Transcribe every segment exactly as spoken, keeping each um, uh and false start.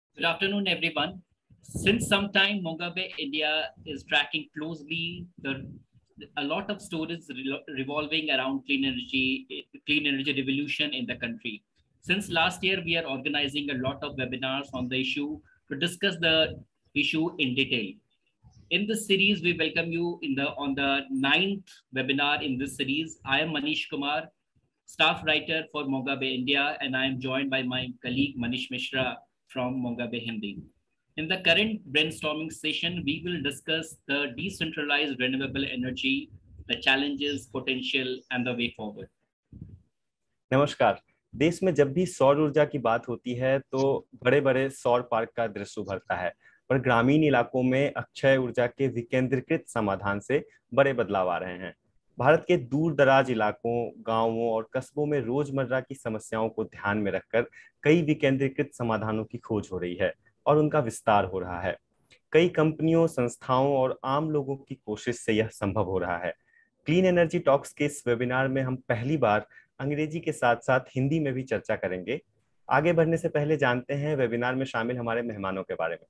Good afternoon, everyone. Since some time, Mongabe India is tracking closely the a lot of stories re- revolving around clean energy, clean energy revolution in the country. Since last year, we are organizing a lot of webinars on the issue to discuss the issue in detail. In this series, we welcome you in the on the ninth webinar in this series. I am Manish Kumar, staff writer for Mongabe India, and I am joined by my colleague Manish Mishra from Mongabe Hindi. In the current brainstorming session, we will discuss the decentralized renewable energy, the challenges, potential, and the way forward. नमस्कार। देश में जब भी सौर ऊर्जा की बात होती है तो बड़े बड़े सौर पार्क का दृश्य उभरता है, पर ग्रामीण इलाकों में अक्षय ऊर्जा के विकेंद्रीकृत समाधान से बड़े बदलाव आ रहे हैं। भारत के दूर दराज इलाकों, गांवों और कस्बों में रोजमर्रा की समस्याओं को ध्यान में रखकर कई विकेंद्रीकृत समाधानों की खोज हो रही है और उनका विस्तार हो रहा है। कई कंपनियों, संस्थाओं और आम लोगों की कोशिश से यह संभव हो रहा है। क्लीन एनर्जी टॉक्स के इस वेबिनार में हम पहली बार अंग्रेजी के साथ साथ हिंदी में भी चर्चा करेंगे। आगे बढ़ने से पहले जानते हैं वेबिनार में शामिल हमारे मेहमानों के बारे में।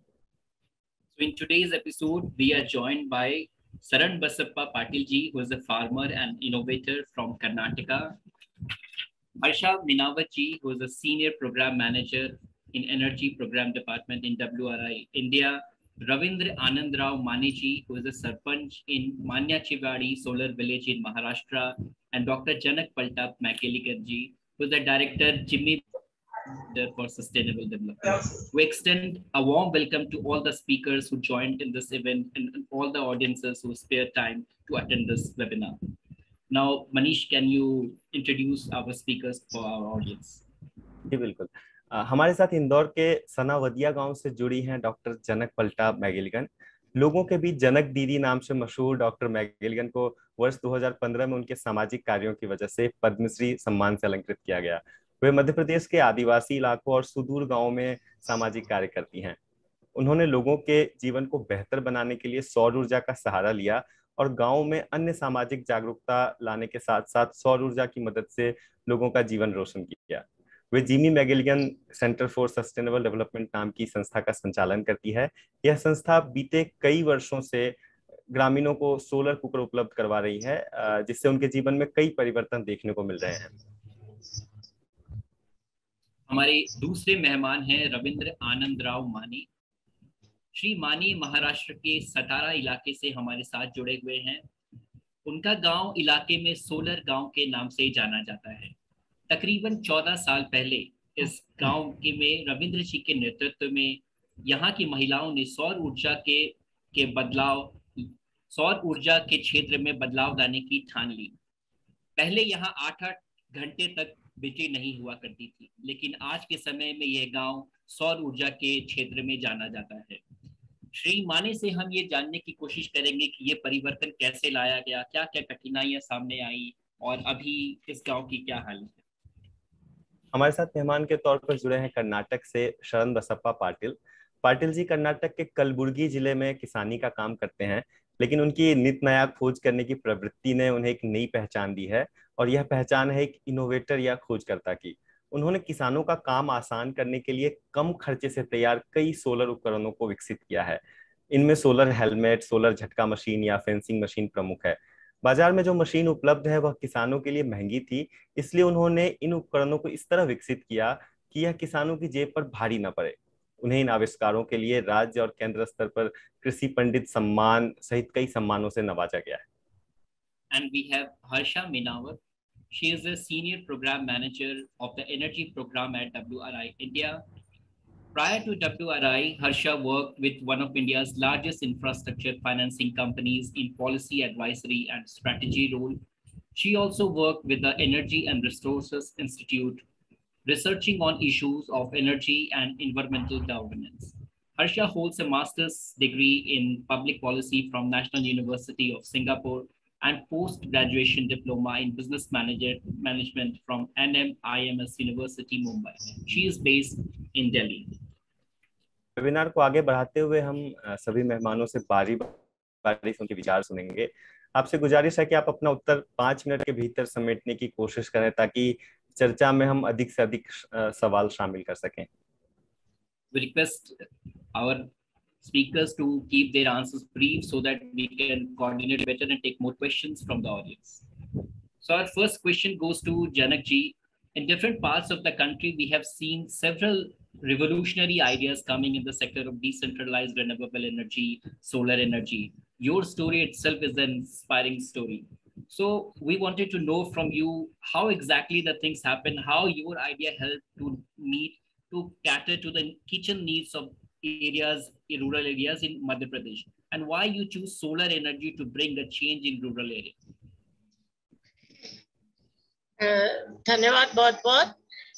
So in today's episode, we are joined by Saran Basappa Patil ji, who is a farmer and innovator from Karnataka. Harsha Minawat ji, who is a senior program manager in Energy Program Department in W R I India. Ravindra Anand Rao Mane ji, who is a Sarpanch in Manya Chivadi Solar Village in Maharashtra. And Doctor Janak Paltap Makeliker ji, who is the director, Jimmy for Sustainable Development. We extend a warm welcome to all the speakers who joined in this event and all the audiences who spare time to attend this webinar. Now, Manish, can you introduce our speakers for our audience? जी बिल्कुल। आ, हमारे साथ इंदौर के सनावदिया गांव से जुड़ी हैं doctor जनक पलटा मैगेलिगन। लोगों के बीच जनक दीदी नाम से मशहूर डॉक्टर मैगेलिगन को वर्ष दो हज़ार पंद्रह में उनके सामाजिक कार्यों की वजह से पद्मश्री सम्मान से अलंकृत किया गया। वे मध्य प्रदेश के आदिवासी इलाकों और सुदूर गांवों में सामाजिक कार्य करती हैं। उन्होंने लोगों के जीवन को बेहतर बनाने के लिए सौर ऊर्जा का सहारा लिया और गांव में अन्य सामाजिक जागरूकता लाने के साथ साथ सौर ऊर्जा की मदद से लोगों का जीवन रोशन किया। वे Jimmy McGilligan centre for sustainable development नाम की संस्था का संचालन करती है। यह संस्था बीते कई वर्षों से ग्रामीणों को सोलर कुकर उपलब्ध करवा रही है, जिससे उनके जीवन में कई परिवर्तन देखने को मिल रहे हैं। हमारे दूसरे मेहमान हैं रविंद्र आनंद राव मानी। श्री मानी महाराष्ट्र के सतारा इलाके से हमारे साथ जुड़े हुए हैं। उनका गांव इलाके में सोलर गांव के नाम से जाना जाता है। तकरीबन चौदह साल पहले इस गांव के में रविंद्र जी के नेतृत्व में यहाँ की महिलाओं ने सौर ऊर्जा के के बदलाव सौर ऊर्जा के क्षेत्र में बदलाव लाने की ठान ली। पहले यहाँ आठ आठ घंटे तक बिजली नहीं हुआ करती थी, लेकिन आज के समय में यह गांव सौर ऊर्जा के क्षेत्र में जाना जाता है। श्री माने से हम ये जानने की कोशिश करेंगे कि ये परिवर्तन कैसे लाया गया, क्या क्या कठिनाइयां सामने आई और अभी इस गांव की क्या हालत है। हमारे साथ मेहमान के तौर पर जुड़े हैं कर्नाटक से शरण बसप्पा पाटिल। पाटिल जी कर्नाटक के कलबुर्गी जिले में किसानी का काम करते हैं, लेकिन उनकी नित नया खोज करने की प्रवृत्ति ने उन्हें एक नई पहचान दी है और यह पहचान है एक इनोवेटर या खोजकर्ता की। उन्होंने किसानों का काम आसान करने के लिए कम खर्चे से तैयार कई सोलर उपकरणों को विकसित किया है। इनमें सोलर हेलमेट, सोलर झटका मशीन या फेंसिंग मशीन प्रमुख है। बाजार में जो मशीन उपलब्ध है वह किसानों के लिए महंगी थी, इसलिए उन्होंने इन उपकरणों को इस तरह विकसित किया कि यह किसानों की जेब पर भारी न पड़े। उन्हें इन आविष्कारों के लिए राज्य और केंद्र स्तर पर कृषि पंडित सम्मान सहित कई सम्मानों से नवाजा गया है। And we have Harsha Minawat. She is a senior program manager of the energy program at W R I India. Prior to W R I, Harsha worked with one of India's largest infrastructure financing companies in policy advisory and strategy role. She also worked with the Energy and Resources Institute, researching on issues of energy and environmental governance. Harsha holds a master's degree in public policy from National University of Singapore and post-graduation diploma in business manager, management from N M I M S University, Mumbai. She is based in Delhi. Webinar को आगे बढ़ाते हुए हम सभी मेहमानों से बारी बारी उनके विचार सुनेंगे। आपसे गुजारिश है कि आप अपना उत्तर पांच मिनट के भीतर समेटने की कोशिश करें ताकि चर्चा में हम अधिक से अधिक सवाल शामिल कर सकें। We request our speakers to keep their answers brief so that we can coordinate better and take more questions from the audience. So our first question goes to Janak ji. In different parts of the country, we have seen several revolutionary ideas coming in the sector of decentralized renewable energy, solar energy. Your story itself is an inspiring story. So we wanted to know from you how exactly the things happen, how your idea helped to meet, to cater to the kitchen needs of areas, rural areas in Madhya Pradesh, and why you choose solar energy to bring a change in rural areas. धन्यवाद बहुत बहुत।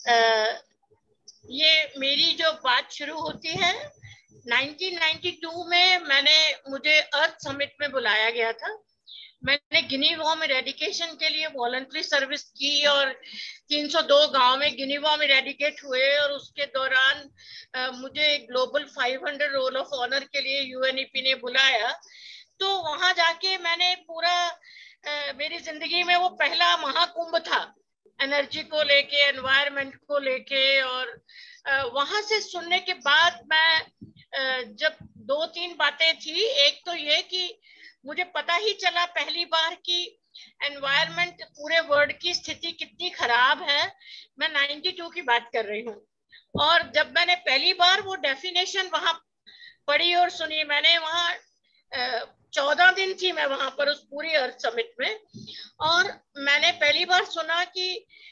ये मेरी जो बात शुरू होती है नाइनटीन नाइंटी टू में, मैंने मुझे अर्थ समिट में बुलाया गया था। मैंने गिनी वॉर्म इरेडिकेशन के लिए वॉलंटरी सर्विस की और तीन सौ दो गांव में गिनी वॉर्म इरेडिकेट हुए, और उसके दौरान आ, मुझे global five hundred roll of honour के लिए यूएनईपी ने बुलाया। तो वहां जाके मैंने पूरा आ, मेरी जिंदगी में वो पहला महाकुंभ था एनर्जी को लेके, एनवायरनमेंट को लेके। और आ, वहां से सुनने के बाद मैं आ, जब दो तीन बातें थी, एक तो ये कि मुझे पता ही चला पहली बार कि एनवायरनमेंट पूरे वर्ल्ड की स्थिति कितनी खराब है। मैं नाइंटी टू की बात कर रही हूँ, और जब मैंने पहली बार वो डेफिनेशन वहां पढ़ी और सुनी, मैंने वहां चौदह दिन थी मैं वहां पर उस पूरी अर्थ समिट में, और मैंने पहली बार सुना कि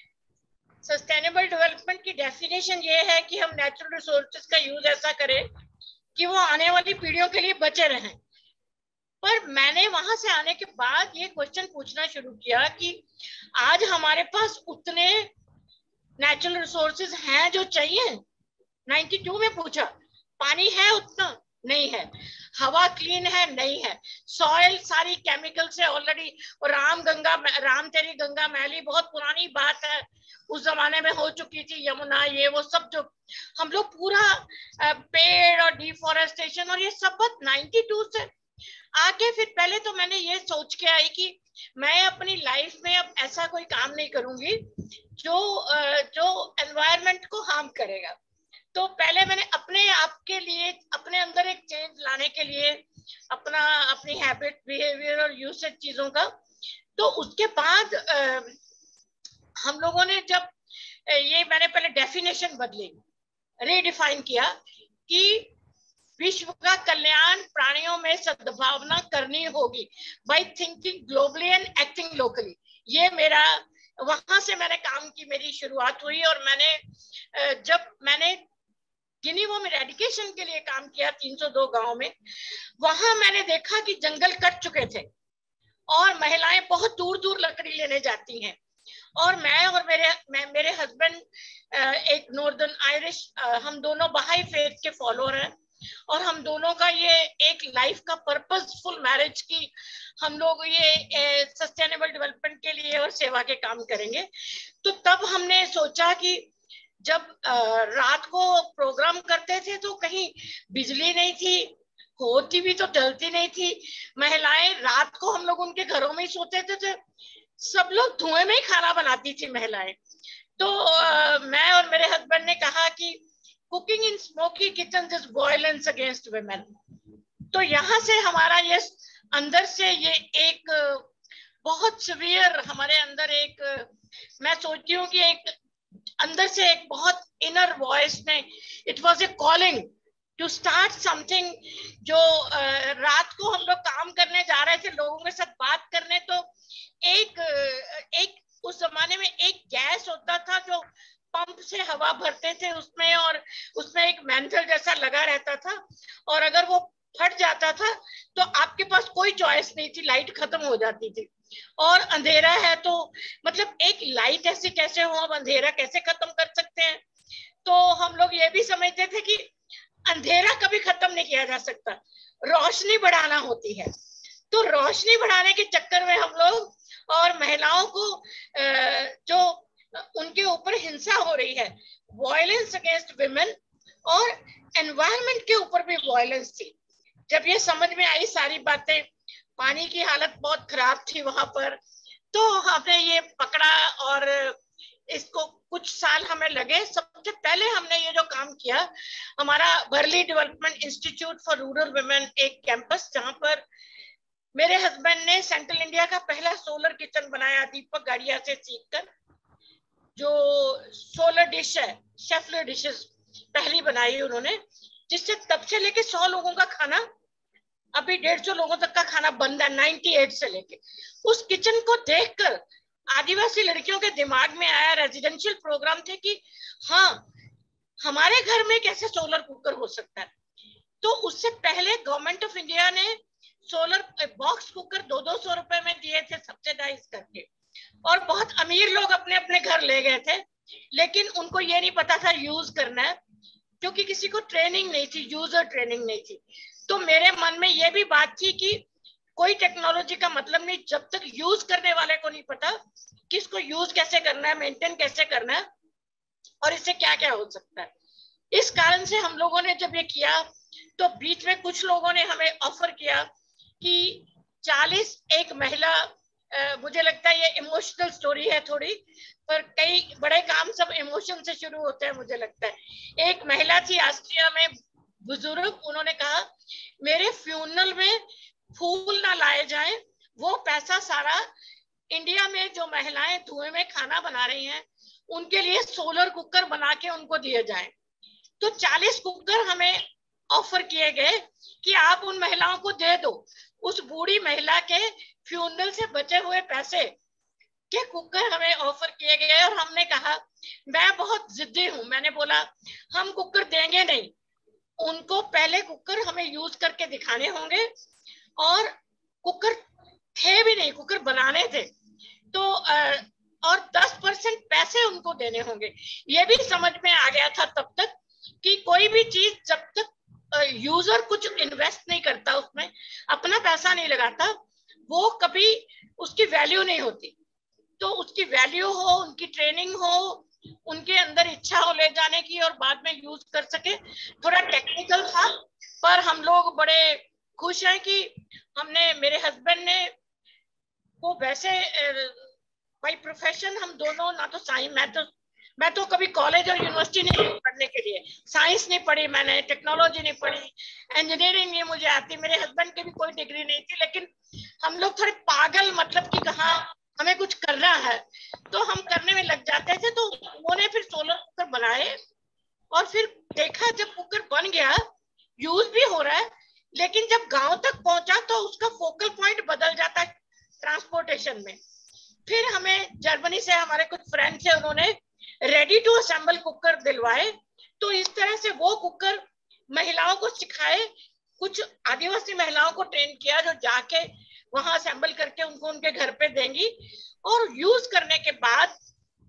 सस्टेनेबल डेवलपमेंट की डेफिनेशन ये है कि हम नेचुरल रिसोर्सेज का यूज ऐसा करें कि वो आने वाली पीढ़ियों के लिए बचे रहें। पर मैंने वहां से आने के बाद ये क्वेश्चन पूछना शुरू किया कि आज हमारे पास उतने नेचुरल रिसोर्सेज हैं जो चाहिए? नाइंटी टू में पूछा। पानी है उतना? नहीं है। हवा क्लीन है? नहीं है। सॉइल सारी केमिकल से ऑलरेडी, और राम गंगा राम तेरी गंगा मैली बहुत पुरानी बात है, उस जमाने में हो चुकी थी। यमुना, ये वो सब जो हम लोग पूरा पेड़ और डिफॉरेस्टेशन और ये सब बात नाइंटी टू से आगे। फिर पहले तो मैंने ये सोच के आई कि मैं अपनी लाइफ में अब ऐसा कोई काम नहीं करूंगी जो जो एनवायरनमेंट को हार्म करेगा। तो पहले मैंने अपने आप के लिए, अपने अंदर एक चेंज लाने के लिए, अपना अपनी हैबिट, बिहेवियर और यूसेज चीजों का, तो उसके बाद आ, हम लोगों ने जब ये, मैंने पहले डेफिनेशन बदली, रीडिफाइन किया कि विश्व का कल्याण प्राणियों में सद्भावना करनी होगी by thinking globally and acting locally. ये मेरा, वहां से मैंने काम की मेरी शुरुआत हुई। और मैंने जब मैंने गिनी वॉर्म इरेडिकेशन के लिए काम किया तीन सौ दो गांव में, वहां मैंने देखा कि जंगल कट चुके थे और महिलाएं बहुत दूर दूर लकड़ी लेने जाती हैं। और मैं और मेरे मैं मेरे हस्बैंड एक नॉर्दर्न आयरिश, हम दोनों बहाई फेथ के फॉलोअर हैं, और हम दोनों का ये एक लाइफ का पर्पसफुल मैरिज की हम लोग ये सस्टेनेबल डेवलपमेंट के लिए और सेवा के काम करेंगे। तो तब हमने सोचा कि जब आ, रात को प्रोग्राम करते थे तो कहीं बिजली नहीं थी, होती भी तो जलती नहीं थी। महिलाएं रात को, हम लोग उनके घरों में ही सोते थे, तो सब लोग धुएं में ही खाना बनाती थी महिलाएं। तो आ, मैं और मेरे हस्बैंड ने कहा कि cooking in smoky kitchen is violence against women. तो यहाँ से हमारा ये अंदर से ये एक बहुत सीवियर हमारे अंदर एक, मैं सोचती हूँ कि एक अंदर से एक बहुत इनर वॉइस ने, it was a calling to start something. जो रात को हम लोग काम करने जा रहे थे, लोगों के साथ बात करने, तो एक एक उस जमाने में एक गैस होता था जो पंप से हवा भरते थे उसमें, और उसमें एक मैंथल जैसा लगा रहता था, और अगर वो फट जाता था तो आपके पास कोई चॉइस नहीं थी, लाइट खत्म हो जाती थी। और अंधेरा है तो मतलब एक लाइट ऐसी कैसे हो, अब अंधेरा कैसे खत्म कर सकते हैं? तो हम लोग ये भी समझते थे कि अंधेरा कभी खत्म नहीं किया जा सकता, रोशनी बढ़ाना होती है। तो रोशनी बढ़ाने के चक्कर में हम लोग, और महिलाओं को जो उनके ऊपर हिंसा हो रही है, वायलेंस अगेंस्ट विमेन, और एनवायरनमेंट के ऊपर भी वायलेंस थी। जब ये समझ में आई सारी बातें, पानी की हालत बहुत खराब थी वहां पर, तो हमने ये पकड़ा और इसको कुछ साल हमें लगे। सबसे पहले हमने ये जो काम किया, हमारा Barli development institute for rural women एक कैंपस, जहां पर मेरे हस्बैंड ने सेंट्रल इंडिया का पहला सोलर किचन बनाया दीपक गाड़िया से सीखकर। जो सोलर डिश है, शेफले डिशेस पहली बनाई उन्होंने, जिससे तब से लेके सौ लोगों का खाना, अभी डेढ़ सौ लोगों तक का खाना बन रहा है, अट्ठानवे से लेके। उस किचन को देखकर आदिवासी लड़कियों के दिमाग में आया, रेजिडेंशियल प्रोग्राम थे, कि हाँ हमारे घर में कैसे सोलर कुकर हो सकता है। तो उससे पहले गवर्नमेंट ऑफ इंडिया ने सोलर बॉक्स कुकर दो दो सौ रुपए में दिए थे सब्सिडाइज करके, और बहुत अमीर लोग अपने अपने घर ले गए थे, लेकिन उनको ये नहीं पता था यूज करना है, क्योंकि किसी को ट्रेनिंग नहीं थी, यूजर ट्रेनिंग नहीं थी। तो मेरे मन में ये भी बात थी कि कोई टेक्नोलॉजी का मतलब नहीं जब तक यूज करने वाले को नहीं पता कि इसको यूज कैसे करना है, मेंटेन कैसे करना है, और इससे क्या क्या हो सकता है। इस कारण से हम लोगों ने जब ये किया, तो बीच में कुछ लोगों ने हमें ऑफर किया कि चालीस एक महिला, मुझे लगता है ये इमोशनल स्टोरी है थोड़ी, पर कई बड़े काम सब इमोशन से शुरू होते हैं मुझे लगता है। एक महिला थी ऑस्ट्रिया में, बुजुर्ग, उन्होंने कहा मेरे फ्यूनरल में फूल ना लाए जाएं, वो पैसा सारा इंडिया में जो महिलाएं धुएं में खाना बना रही हैं उनके लिए सोलर कुकर बना के उनको दिए जाएं। तो चालीस कुकर हमें ऑफर किए गए कि आप उन महिलाओं को दे दो। उस बूढ़ी महिला के फ्यूनरल से बचे हुए पैसे के कुकर हमें ऑफर किए गए, और हमने कहा, मैं बहुत जिद्दी हूं, मैंने बोला हम कुकर देंगे नहीं, उनको पहले कुकर हमें यूज करके दिखाने होंगे, और कुकर थे भी नहीं, कुकर बनाने थे, तो और दस परसेंट पैसे उनको देने होंगे। ये भी समझ में आ गया था तब तक कि कोई भी चीज जब तक यूजर कुछ इन्वेस्ट नहीं करता, उसमें अपना पैसा नहीं लगाता, वो कभी उसकी वैल्यू नहीं होती। तो उसकी वैल्यू हो, उनकी ट्रेनिंग हो, उनके अंदर इच्छा हो ले जाने की और बाद में यूज कर सके। थोड़ा टेक्निकल था, पर हम लोग बड़े खुश हैं कि हमने, मेरे हस्बैंड ने वो वैसे बाय प्रोफेशन, हम दोनों ना तो साइंस, मैं तो मैं तो कभी कॉलेज और यूनिवर्सिटी नहीं गई पढ़ने के लिए, साइंस नहीं पढ़ी मैंने, टेक्नोलॉजी नहीं पढ़ी, इंजीनियरिंग नहीं मुझे आती, मेरे हस्बैंड की भी कोई डिग्री नहीं थी, लेकिन हम लोग थोड़े पागल, मतलब कि कहाँ हमें कुछ करना है तो हम करने में लग जाते थे। तो उन्होंने फिर सोलर कुकर बनाए, और फिर देखा जब कुकर बन गया, यूज भी हो रहा है, लेकिन जब गांव तक पहुंचा तो उसका फोकल पॉइंट बदल जाता है ट्रांसपोर्टेशन में। फिर हमें जर्मनी से हमारे कुछ फ्रेंड थे, उन्होंने रेडी टू असेंबल कुकर दिलवाए। तो इस तरह से वो कुकर महिलाओं को सिखाए, कुछ आदिवासी महिलाओं को ट्रेन किया जो जाके वहां असेंबल करके उनको उनके घर पे देंगी, और यूज करने के बाद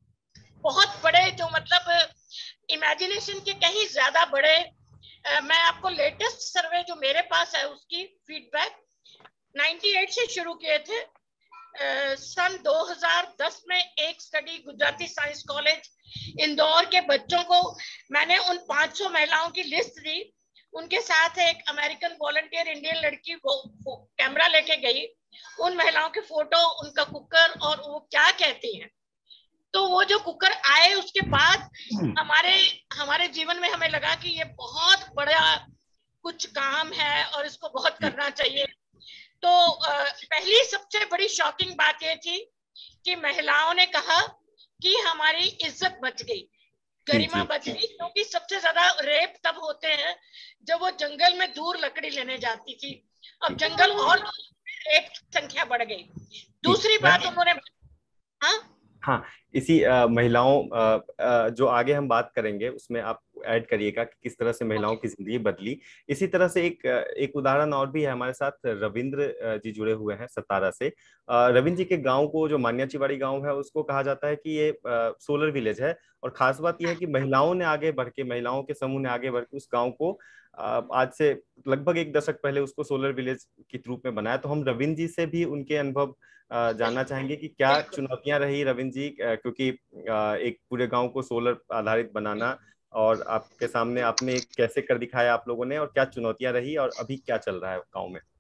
बहुत बड़े, जो मतलब इमेजिनेशन के कहीं ज्यादा बड़े, आ, मैं आपको लेटेस्ट सर्वे जो मेरे पास है उसकी फीडबैक, अट्ठानवे से शुरू किए थे। Uh, सन दो हज़ार दस में एक study Gujarati science college Indore के बच्चों को, मैंने उन पाँच सौ महिलाओं की लिस्ट दी, उनके साथ एक अमेरिकन वॉलंटियर इंडियन लड़की वो, वो कैमरा लेके गई, उन महिलाओं के फोटो, उनका कुकर और वो क्या कहती हैं। तो वो जो कुकर आए उसके बाद हमारे हमारे जीवन में हमें लगा कि ये बहुत बड़ा कुछ काम है और इसको बहुत करना चाहिए। तो पहली सबसे बड़ी शॉकिंग बात ये थी कि महिलाओं ने कहा कि हमारी इज्जत बच गई, गरिमा बच गई, क्योंकि सबसे ज्यादा रेप तब होते हैं जब वो जंगल में दूर लकड़ी लेने जाती थी। अब जंगल और रेप संख्या बढ़ गई। दूसरी बात उन्होंने, हाँ हाँ इसी आ, महिलाओं आ, आ, जो आगे हम बात करेंगे उसमें आप ऐड करिएगा कि किस तरह से महिलाओं की जिंदगी बदली। इसी तरह से एक एक उदाहरण और भी है हमारे साथ, रविंद्र जी जुड़े हुए हैं सतारा से। रविंद्र जी के गांव को, जो मान्याचीवाड़ी गांव है, उसको कहा जाता है कि ये सोलर विलेज है, और खास बात यह है कि महिलाओं ने आगे बढ़ के, महिलाओं के समूह ने आगे बढ़ के उस गाँव को आज से लगभग एक दशक पहले उसको सोलर विलेज के रूप में बनाया। तो हम रविंद्र जी से भी उनके अनुभव जानना चाहेंगे कि क्या चुनौतियां रही रविंद्र जी, क्योंकि एक पूरे गांव को सोलर आधारित बनाना, और आपके सामने आपने कैसे कर दिखाया आप लोगों ने, और क्या चुनौतियां रही और अभी क्या चल रहा है गांव में।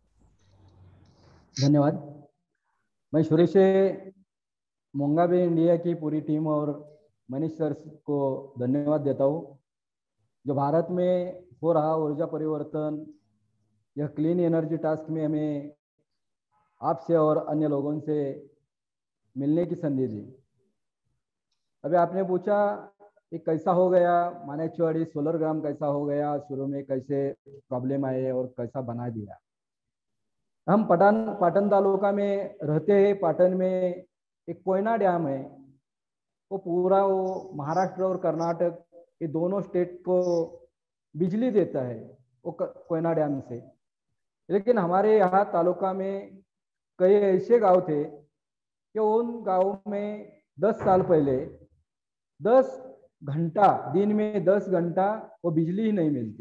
धन्यवाद। मैं शुरू से मोंगा बे इंडिया की पूरी टीम और मनीष सर को धन्यवाद देता हूँ। जो भारत में हो रहा ऊर्जा परिवर्तन, यह क्लीन एनर्जी टास्क में हमें आपसे और अन्य लोगों से मिलने की संधि दी। अभी आपने पूछा ये कैसा हो गया, मानेकचौड़ी सोलर ग्राम कैसा हो गया, शुरू में कैसे प्रॉब्लम आए और कैसा बना दिया। हम पटन पाटन तालुका में रहते हैं। पाटन में एक कोयना डैम है, वो पूरा वो महाराष्ट्र और कर्नाटक ये दोनों स्टेट को बिजली देता है वो कोयना डैम से। लेकिन हमारे यहाँ तालुका में कई ऐसे गांव थे कि उन गाँव में दस साल पहले दस घंटा दिन में दस घंटा वो बिजली ही नहीं मिलती,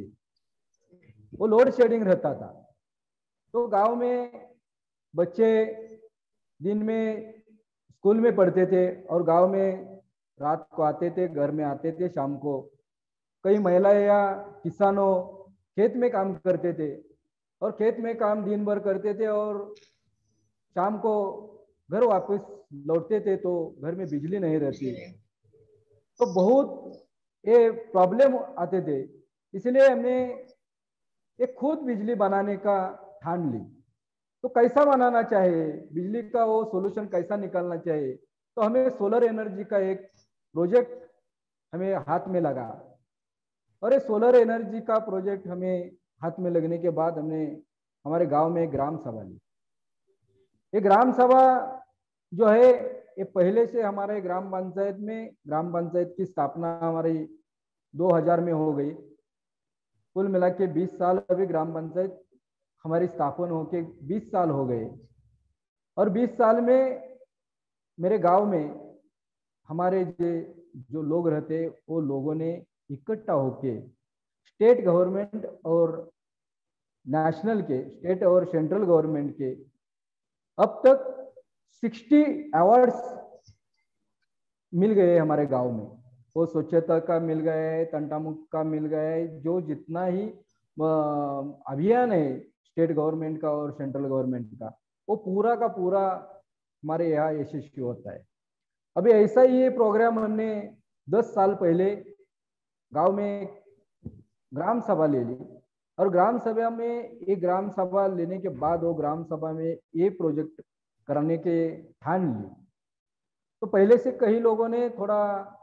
वो लोड शेडिंग रहता था। तो गांव में बच्चे दिन में स्कूल में पढ़ते थे और गांव में रात को आते थे, घर में आते थे शाम को। कई महिलाएं या किसानों खेत में काम करते थे और खेत में काम दिन भर करते थे और शाम को घर वापस लौटते थे तो घर में बिजली नहीं रहती, तो बहुत ये प्रॉब्लम आते थे। इसलिए हमने एक खुद बिजली बनाने का ठान ली। तो कैसा बनाना चाहिए, बिजली का वो सॉल्यूशन कैसा निकालना चाहिए, तो हमें सोलर एनर्जी का एक प्रोजेक्ट हमें हाथ में लगा। और ये सोलर एनर्जी का प्रोजेक्ट हमें हाथ में लगने के बाद हमने हमारे गांव में एक ग्राम सभा ली। ये ग्राम सभा जो है ये पहले से हमारे ग्राम पंचायत में, ग्राम पंचायत की स्थापना हमारी दो हज़ार में हो गई। कुल मिला के बीस साल अभी ग्राम पंचायत हमारी स्थापना होके बीस साल हो गए। और बीस साल में मेरे गांव में हमारे जो लोग रहते वो लोगों ने इकट्ठा होके स्टेट गवर्नमेंट और नेशनल के, स्टेट और सेंट्रल गवर्नमेंट के अब तक साठ अवार्ड्स मिल गए हमारे गांव में। वो स्वच्छता का मिल गए, तंटामुक्त का मिल गए, जो जितना ही अभियान है स्टेट गवर्नमेंट का और सेंट्रल गवर्नमेंट का वो पूरा का पूरा हमारे यहाँ यशस्वी होता है। अभी ऐसा ही ये प्रोग्राम हमने दस साल पहले गांव में ग्राम सभा ले ली और ग्राम सभा में एक ग्राम सभा लेने के बाद वो ग्राम सभा में ये प्रोजेक्ट कराने के ठान ली। तो पहले से कई लोगों ने थोड़ा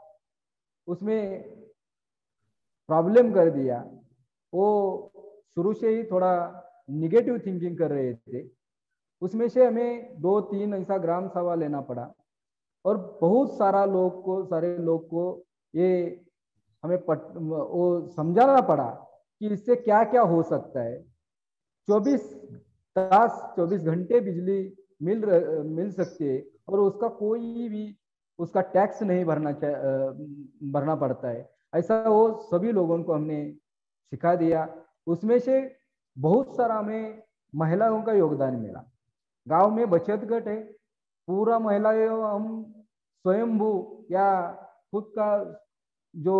उसमें प्रॉब्लम कर दिया, वो शुरू से ही थोड़ा निगेटिव थिंकिंग कर रहे थे। उसमें से हमें दो तीन ऐसा ग्राम सभा लेना पड़ा और बहुत सारा लोग को सारे लोग को ये हमें पट, वो समझाना पड़ा कि इससे क्या क्या हो सकता है। चौबीस तास चौबीस घंटे बिजली मिल मिल सकती है और उसका कोई भी उसका टैक्स नहीं भरना भरना पड़ता है, ऐसा वो सभी लोगों को हमने सिखा दिया। उसमें से बहुत सारा हमें महिलाओं का योगदान मिला। गांव में बचत गट है, पूरा महिलाएं हम स्वयंभू या खुद का जो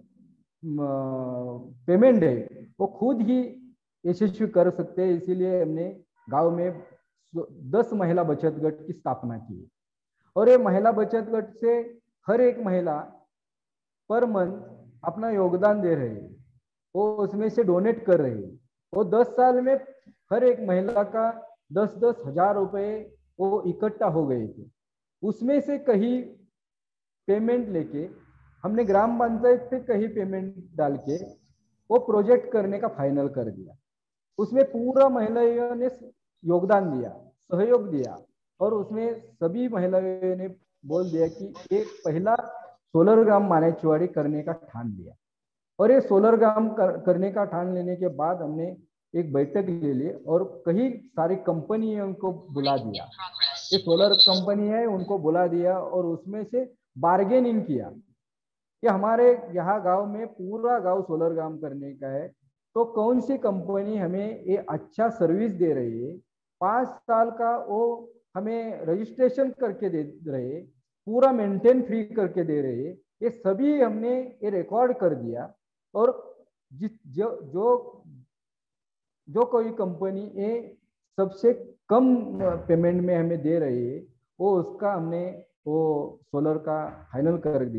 पेमेंट है वो खुद ही यशस्वी कर सकते हैं। इसीलिए हमने गांव में दस महिला बचत गट की स्थापना की और ये महिला बचत गट से हर एक महिला पर मंथ अपना योगदान दे रही है, वो उसमें से डोनेट कर रही है। वो दस साल में हर एक महिला का दस दस हजार रुपए वो इकट्ठा हो गए थे। उसमें से कहीं पेमेंट लेके हमने ग्राम पंचायत से कहीं पेमेंट डाल के वो प्रोजेक्ट करने का फाइनल कर दिया। उसमें पूरा महिलाओं ने योगदान दिया, सहयोग दिया और उसमें सभी महिलाओं ने बोल दिया कि एक पहला सोलर ग्राम मानेकचौड़ी करने का ठान लिया। और ये सोलर ग्राम कर, करने का ठान लेने के बाद हमने एक बैठक ले ली और कई सारी कंपनियों को बुला दिया। ये सोलर कंपनी है उनको बुला दिया और उसमें से बार्गेनिंग किया कि हमारे यहाँ गांव में पूरा गांव सोलर ग्राम करने का है, तो कौन सी कंपनी हमें ये अच्छा सर्विस दे रही है, पाँच साल का वो हमें रजिस्ट्रेशन करके दे रहे, पूरा मेंटेन फ्री करके दे रहे, ये सभी हमने ये रिकॉर्ड कर दिया। और जिस जो जो जो कोई कंपनी ये सबसे कम पेमेंट में हमें दे रही है वो उसका हमने वो सोलर का फाइनल कर दिया।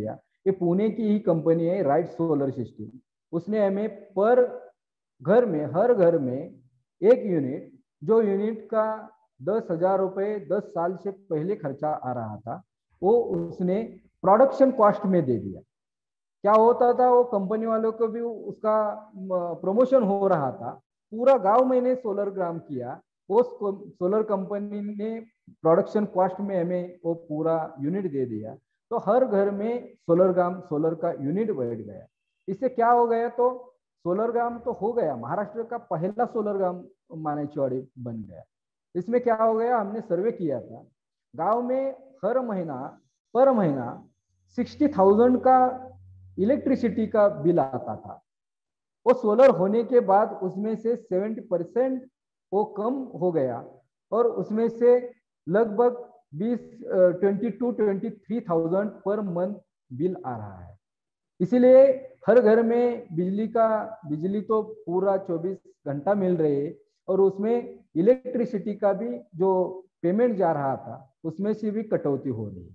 कि पुणे की ही कंपनी है राइट सोलर सिस्टम, उसने हमें पर घर में, हर घर में एक यूनिट, जो यूनिट का दस हजार रुपये दस साल से पहले खर्चा आ रहा था, वो उसने प्रोडक्शन कॉस्ट में दे दिया। क्या होता था, वो कंपनी वालों को भी उसका प्रमोशन हो रहा था। पूरा गांव मैंने सोलर ग्राम किया, वो सोलर कंपनी ने प्रोडक्शन कॉस्ट में हमें वो पूरा यूनिट दे दिया, तो हर घर में सोलर ग्राम, सोलर का यूनिट बैठ गया। इससे क्या हो गया, तो सोलर ग्राम तो हो गया, महाराष्ट्र का पहला सोलर ग्राम मानेचवाड़ी बन गया। इसमें क्या हो गया, हमने सर्वे किया था, गांव में हर महीना पर महीना सिक्सटी थाउजेंड का इलेक्ट्रिसिटी का बिल आता था। वो सोलर होने के बाद उसमें से सेवेंटी परसेंट वो कम हो गया, और उसमें से लगभग बीस twenty two twenty three thousand पर मंथ बिल आ रहा है। इसीलिए हर घर में बिजली का बिजली तो पूरा चौबीस घंटा मिल रही है, और उसमें इलेक्ट्रिसिटी का भी जो पेमेंट जा रहा था उसमें से भी कटौती हो रही है।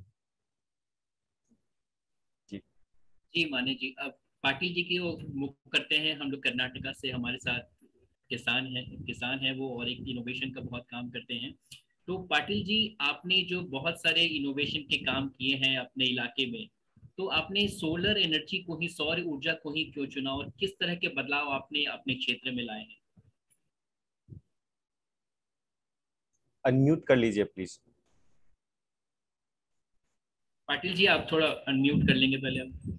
जी जी माने जी, अब पाटिल जी की वो मुख करते हैं। हम लोग कर्नाटका से, हमारे साथ किसान हैं किसान हैं वो, और एक इनोवेशन का बहुत काम करते हैं। तो पाटिल जी, आपने जो बहुत सारे इनोवेशन के काम किए हैं अपने इलाके में, तो आपने सोलर एनर्जी को ही, सौर ऊर्जा को ही क्यों चुना, और किस तरह के बदलाव आपने अपने क्षेत्र में लाए हैं? अनम्यूट कर लीजिए प्लीज। पाटिल जी, आप थोड़ा अनम्यूट कर लेंगे पहले आप।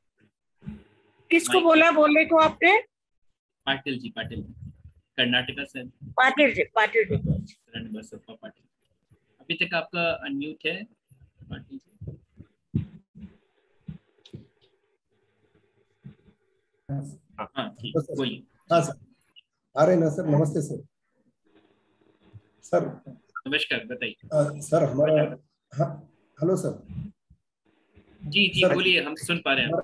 किसको बोला बोलने को आपने? पाटिल जी, पाटिल, कर्नाटका से। पाटिल जी, पाटिल जी। बसप्पा पाटिल, अभी तक आपका अनम्यूट है पाटिल जी। हाँ ठीक, बोलिए। हाँ सर, आ रहे ना सर? नमस्ते सर। सर नमस्कार, बताइए। सर हमारा, हाँ हेलो सर। जी जी बोलिए, हम सुन पा रहे हैं।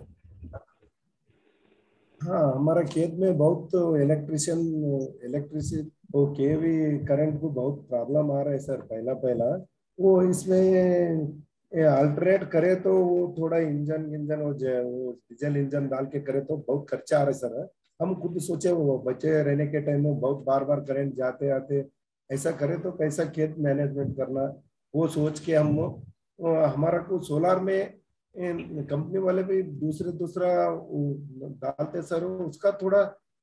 हाँ, हमारा खेत में बहुत इलेक्ट्रिशियन इलेक्ट्रिसिटी वो के भी करंट को बहुत प्रॉब्लम आ रहा है सर। पहला पहला वो इसमें अल्टरनेट करे तो वो थोड़ा इंजन इंजन वो डीजल इंजन डाल के करे तो बहुत खर्चा आ रहा है सर। हम खुद सोचे वो बच्चे रहने के टाइम में बहुत बार बार करंट जाते आते, ऐसा करे तो कैसा खेत मैनेजमेंट करना, वो सोच के हम हमारा को सोलार में कंपनी वाले भी दूसरे दूसरा डालते सर। उसका थोड़ा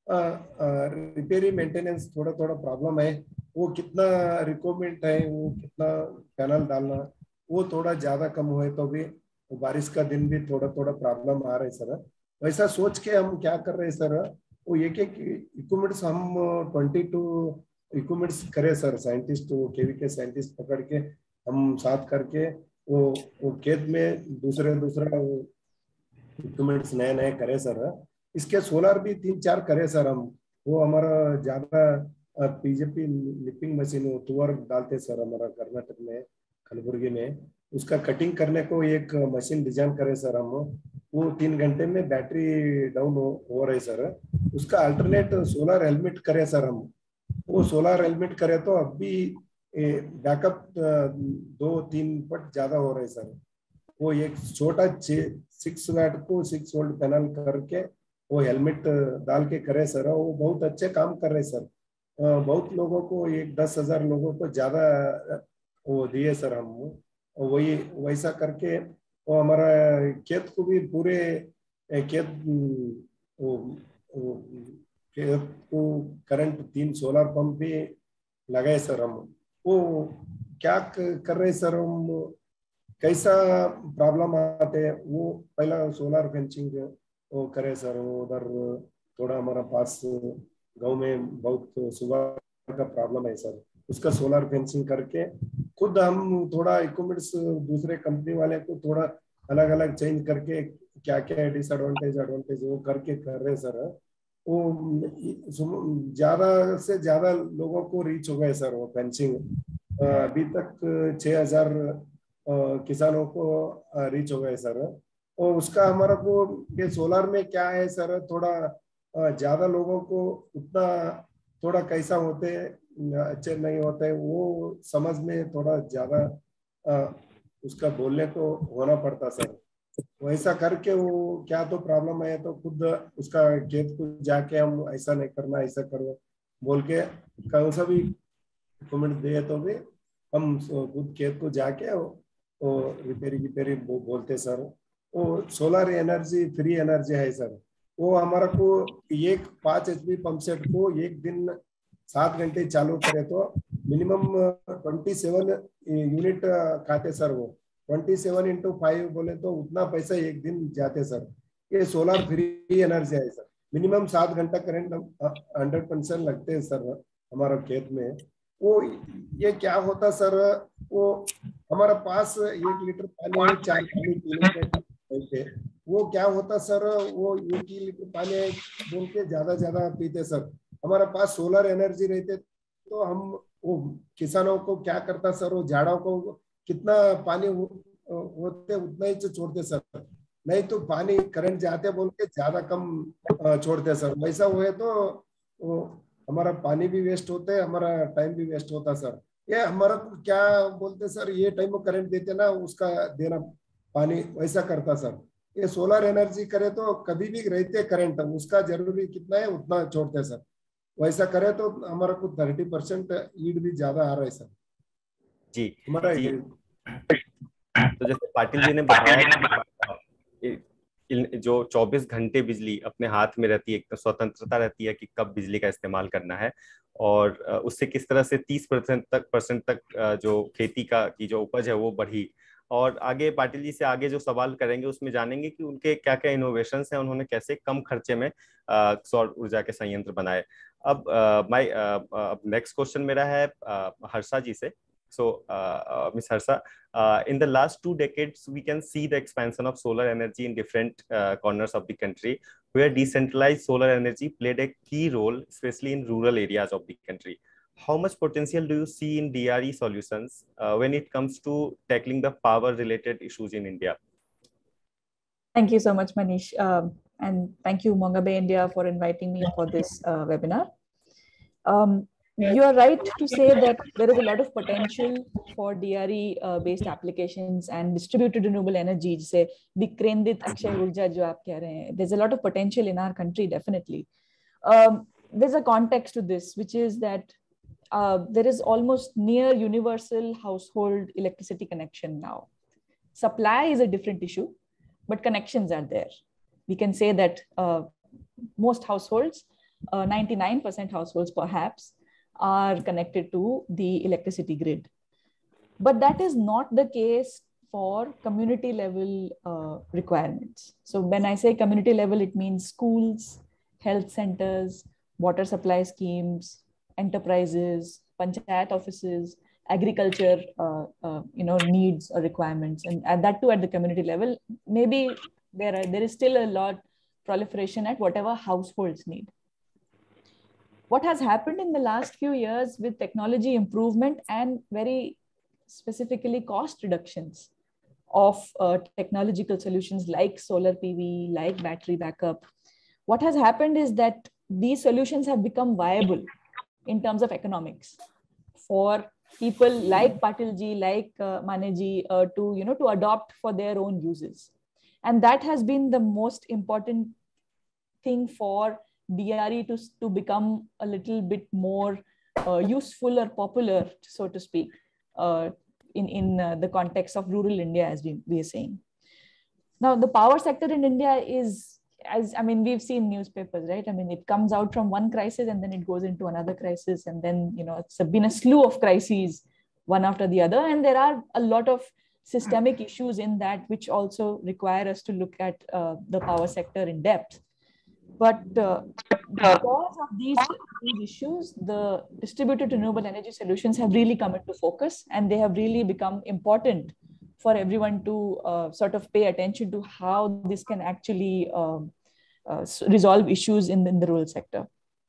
रिपेयरिंग मेंटेनेंस थोड़ा थोड़ा प्रॉब्लम है। वो कितना रिक्वायरमेंट है, वो कितना पैनल डालना, वो थोड़ा ज्यादा कम हुए तो भी बारिश का दिन भी थोड़ा थोड़ा प्रॉब्लम आ रहा है सर। वैसा सोच के हम क्या कर रहे हैं सर, वो एक एक इक्विपमेंट्स हम ट्वेंटी टू इक्विपमेंट्स करे सर। साइंटिस्ट, वो केवी के साइंटिस्ट पकड़ के हम साथ करके वो वो खेत में दूसरे दूसरा इक्विपमेंट्स नए नए करे सर। इसके सोलर भी तीन चार करे सर हम। वो हमारा ज्यादा पीजेपी लिपिंग मशीन वो तुअर डालते सर हमारा कर्नाटक में, कलबुर्गी में। उसका कटिंग करने को एक मशीन डिजाइन करे सर हम। वो तीन घंटे में बैटरी डाउन हो, हो रही सर। उसका अल्टरनेट सोलर हेलमेट करे सर हम। वो सोलर हेलमेट करे तो अब भी बैकअप दो तीन पट ज्यादा हो रहे सर। वो एक छोटा सिक्स वाट को सिक्स वोल्ट पैनल करके वो हेलमेट डाल के करे सर। वो बहुत अच्छे काम कर रहे सर। बहुत लोगों को, एक दस हजार लोगों को ज्यादा वो दिए सर हम। वही वैसा करके वो हमारा खेत को भी पूरे खेत वो, वो खेत को करंट तीन सोलर पंप भी लगाए सर हम। वो क्या कर रहे सर हम, कैसा प्रॉब्लम आते हैं वो पहला सोलर फेंसिंग वो करे सर। वो उधर थोड़ा हमारा पास गांव में बहुत सुबह का प्रॉब्लम है सर। उसका सोलर फेंसिंग करके खुद हम थोड़ा इक्विपमेंट्स दूसरे कंपनी वाले को थोड़ा अलग अलग चेंज करके क्या क्या डिसएडवांटेज एडवांटेज वो करके कर रहे सर। वो ज्यादा से ज्यादा लोगों को रीच हो गए सर वो फेंसिंग। अभी तक छह हजार किसानों को रीच हो गए सर। और उसका हमारा को ये सोलर में क्या है सर, थोड़ा ज्यादा लोगों को उतना थोड़ा कैसा होते अच्छे नहीं होते वो समझ में थोड़ा ज्यादा उसका बोलने को होना पड़ता सर। वैसा करके वो क्या तो प्रॉब्लम है तो खुद उसका खेत को जाके हम ऐसा नहीं करना ऐसा करो बोल के कौन सा भी कमेंट दे तो भी हम खुद खेत को जाके वो रिपेयरी रिपेयरी बोलते सर। वो सोलर एनर्जी फ्री एनर्जी है सर। वो हमारा को एक पांच एच पी पंप सेट को एक दिन सात घंटे चालू करे तो मिनिमम ट्वेंटी सेवन यूनिट खाते सर। वो ट्वेंटी सेवन इंटू फाइव बोले तो उतना पैसा एक दिन जाते सर। ये सोलर फ्री एनर्जी है सर। मिनिमम सात घंटा करंट हंड्रेड परसेंट लगते हैं सर हमारा खेत में। वो ये क्या होता सर, वो हमारा पास एक लीटर पानी है चार पानी पीने के, वो क्या होता सर, वो एक ही लीटर पानी है बोल के ज्यादा ज्यादा पीते सर। हमारा पास सोलर एनर्जी रहते तो हम वो किसानों को क्या करता सर, वो झाड़ों को कितना पानी होते उतना ही छोड़ते सर, नहीं तो पानी करंट जाते बोल के ज्यादा कम छोड़ते सर। वैसा हुए तो वो हमारा पानी भी वेस्ट होता है, हमारा टाइम भी वेस्ट होता सर। ये हमारा क्या बोलते सर, ये टाइम करंट देते ना उसका देना पानी वैसा करता सर। ये सोलर एनर्जी करे तो कभी भी रहते करंट उसका जरूरी कितना है उतना छोड़ते सर। वैसा करे तो हमारा कुछ थर्टी परसेंट ईड भी ज्यादा आ रहा है सर जी हमारा जी। तो जैसे पाटिल जी ने बताया जो चौबीस घंटे बिजली अपने हाथ में रहती है, एक तो स्वतंत्रता रहती है कि कब बिजली का इस्तेमाल करना है, और उससे किस तरह से तीस परसेंट तक परसेंट तक जो खेती का की जो उपज है वो बढ़ी। और आगे पाटिल जी से आगे जो सवाल करेंगे उसमें जानेंगे कि उनके क्या क्या इनोवेशंस हैं, उन्होंने कैसे कम खर्चे में सौर ऊर्जा के संयंत्र बनाए। अब माय अब नेक्स्ट क्वेश्चन मेरा है हर्षा जी से। So, uh, uh, Miz Harsha, uh, in the last two decades, we can see the expansion of solar energy in different uh, corners of the country, where decentralized solar energy played a key role, especially in rural areas of the country. How much potential do you see in D R E solutions uh, when it comes to tackling the power-related issues in India? Thank you so much, Manish. Um, and thank you, Monga Bay India, for inviting me for this uh, webinar. Um, You are right to say that there is a lot of potential for D R E uh, based applications and distributed renewable energy. जैसे विकेंद्रित अक्षय ऊर्जा जो आप कह रहे हैं, there's a lot of potential in our country, definitely. Um, there's a context to this, which is that uh, there is almost near universal household electricity connection now. Supply is a different issue, but connections are there. We can say that uh, most households, uh, ninety-nine percent households perhaps, are connected to the electricity grid. But that is not the case for community level uh, requirements. So when I say community level, it means schools, health centers, water supply schemes, enterprises, panchayat offices, agriculture, uh, uh, you know, needs or requirements. And at that too at the community level, maybe there, are, there is still a lot proliferation at whatever households need. What has happened in the last few years with technology improvement and very specifically cost reductions of uh, technological solutions like solar P V, like battery backup, what has happened is that these solutions have become viable in terms of economics for people like Patil ji, like uh, Mane ji, uh, to, you know, to adopt for their own uses. And that has been the most important thing for D R E to, to become a little bit more uh, useful or popular, so to speak, uh, in, in uh, the context of rural India, as we, we are saying. Now, the power sector in India is, as I mean, we've seen newspapers, right? I mean, it comes out from one crisis and then it goes into another crisis. And then, you know, it's been a slew of crises, one after the other. And there are a lot of systemic issues in that, which also require us to look at uh, the power sector in depth. But uh, because of these, these issues, the distributed renewable energy solutions have really come into focus, and they have really become important for everyone to uh, sort of pay attention to how this can actually uh, uh, resolve issues in, in the rural sector.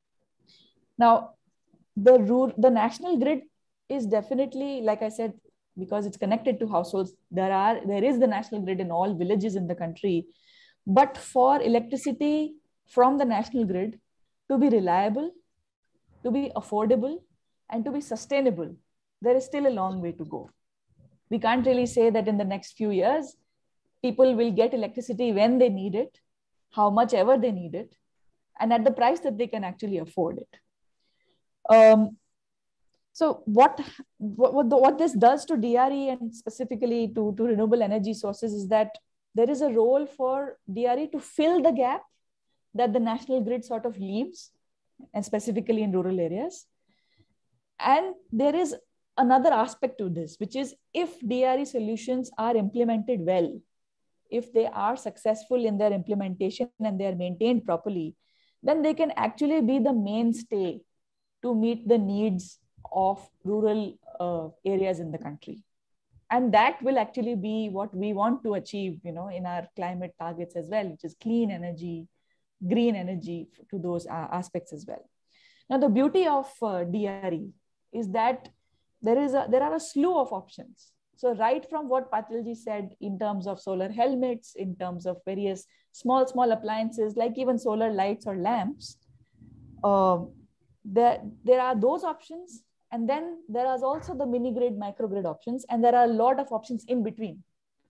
Now, the, rural, the national grid is definitely, like I said, because it's connected to households, there, are, there is the national grid in all villages in the country. But for electricity from the national grid to be reliable, to be affordable, and to be sustainable, there is still a long way to go. We can't really say that in the next few years, people will get electricity when they need it, how much ever they need it, and at the price that they can actually afford it. Um, so what, what, what this does to D R E and specifically to, to renewable energy sources is that there is a role for D R E to fill the gap that the national grid sort of leaves, and specifically in rural areas. And there is another aspect to this, which is if D R E solutions are implemented well, if they are successful in their implementation and they are maintained properly, then they can actually be the mainstay to meet the needs of rural uh, areas in the country. And that will actually be what we want to achieve, you know, in our climate targets as well, which is clean energy, green energy, to those uh, aspects as well. Now, the beauty of uh, D R E is that there is a, there are a slew of options. So right from what Patilji said in terms of solar helmets, in terms of various small, small appliances, like even solar lights or lamps, uh, there, there are those options. And then there is also the mini grid, microgrid options, and there are a lot of options in between.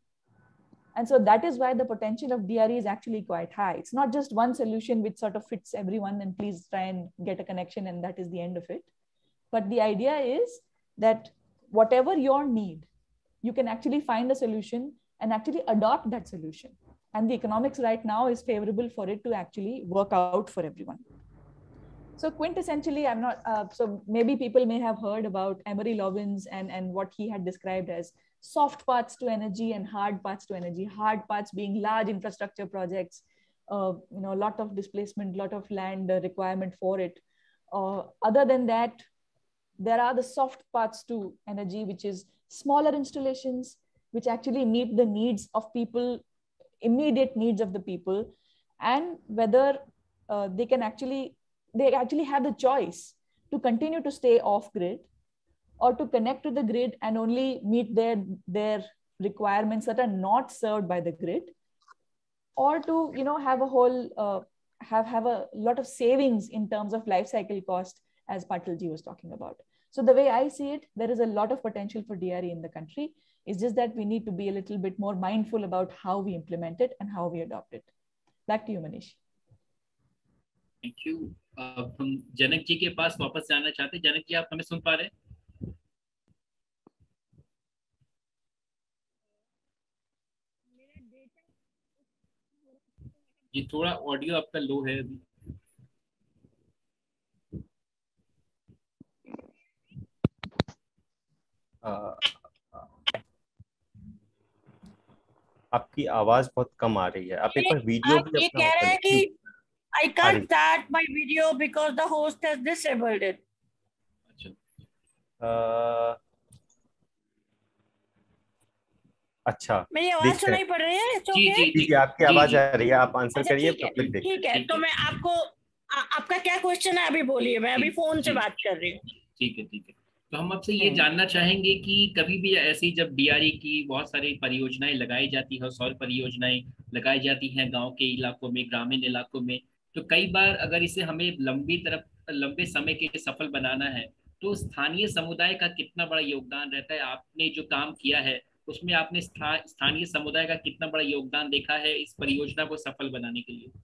And so that is why the potential of D R E is actually quite high. It's not just one solution which sort of fits everyone and please try and get a connection and that is the end of it. But the idea is that whatever your need, you can actually find a solution and actually adopt that solution. And the economics right now is favorable for it to actually work out for everyone. So quintessentially, I'm not, uh, so maybe people may have heard about Emery Lovins and, and what he had described as soft paths to energy and hard paths to energy. Hard paths being large infrastructure projects, uh, you know, a lot of displacement, a lot of land uh, requirement for it. Uh, other than that, there are the soft paths to energy, which is smaller installations, which actually meet the needs of people, immediate needs of the people, and whether uh, they can actually, they actually have the choice to continue to stay off grid or to connect to the grid and only meet their, their requirements that are not served by the grid, or to, you know, have a whole, uh, have, have a lot of savings in terms of life cycle cost, as Patilji was talking about. So the way I see it, there is a lot of potential for D R E in the country. It's just that we need to be a little bit more mindful about how we implement it and how we adopt it. Back to you, Manish. Thank you. अब हम जनक जी के पास वापस जाना चाहते हैं. जनक जी, आप हमें सुन पा रहे हैं? जी, थोड़ा ऑडियो आपका लो है अभी. आपकी आवाज बहुत कम आ रही है. आप एक बार वीडियो आप ये कह रहे हैं कि I can't start my video because the host has disabled it. uh, अच्छा, मेरी आवाज सुनाई पड़ रही है? जी, जी, जी जी आपकी आवाज आ रही है. आप आंसर करिए. ठीक है, तो मैं आपको आ, आपका क्या क्वेश्चन है अभी बोलिए. मैं अभी फोन से बात कर रही हूँ. ठीक है, ठीक है. तो हम आपसे ये जानना चाहेंगे कि कभी भी ऐसी जब डीआरई की बहुत सारी परियोजनाएं लगाई जाती है, सौर परियोजनाएं लगाई जाती हैं गांव के इलाकों में, ग्रामीण इलाकों में, तो कई बार अगर इसे हमें लंबी तरफ लंबे समय के लिए सफल बनाना है तो स्थानीय समुदाय का कितना बड़ा योगदान रहता है? आपने जो काम किया है उसमें आपने स्था, स्थानीय समुदाय का कितना बड़ा योगदान देखा है इस परियोजना को सफल बनाने के लिए?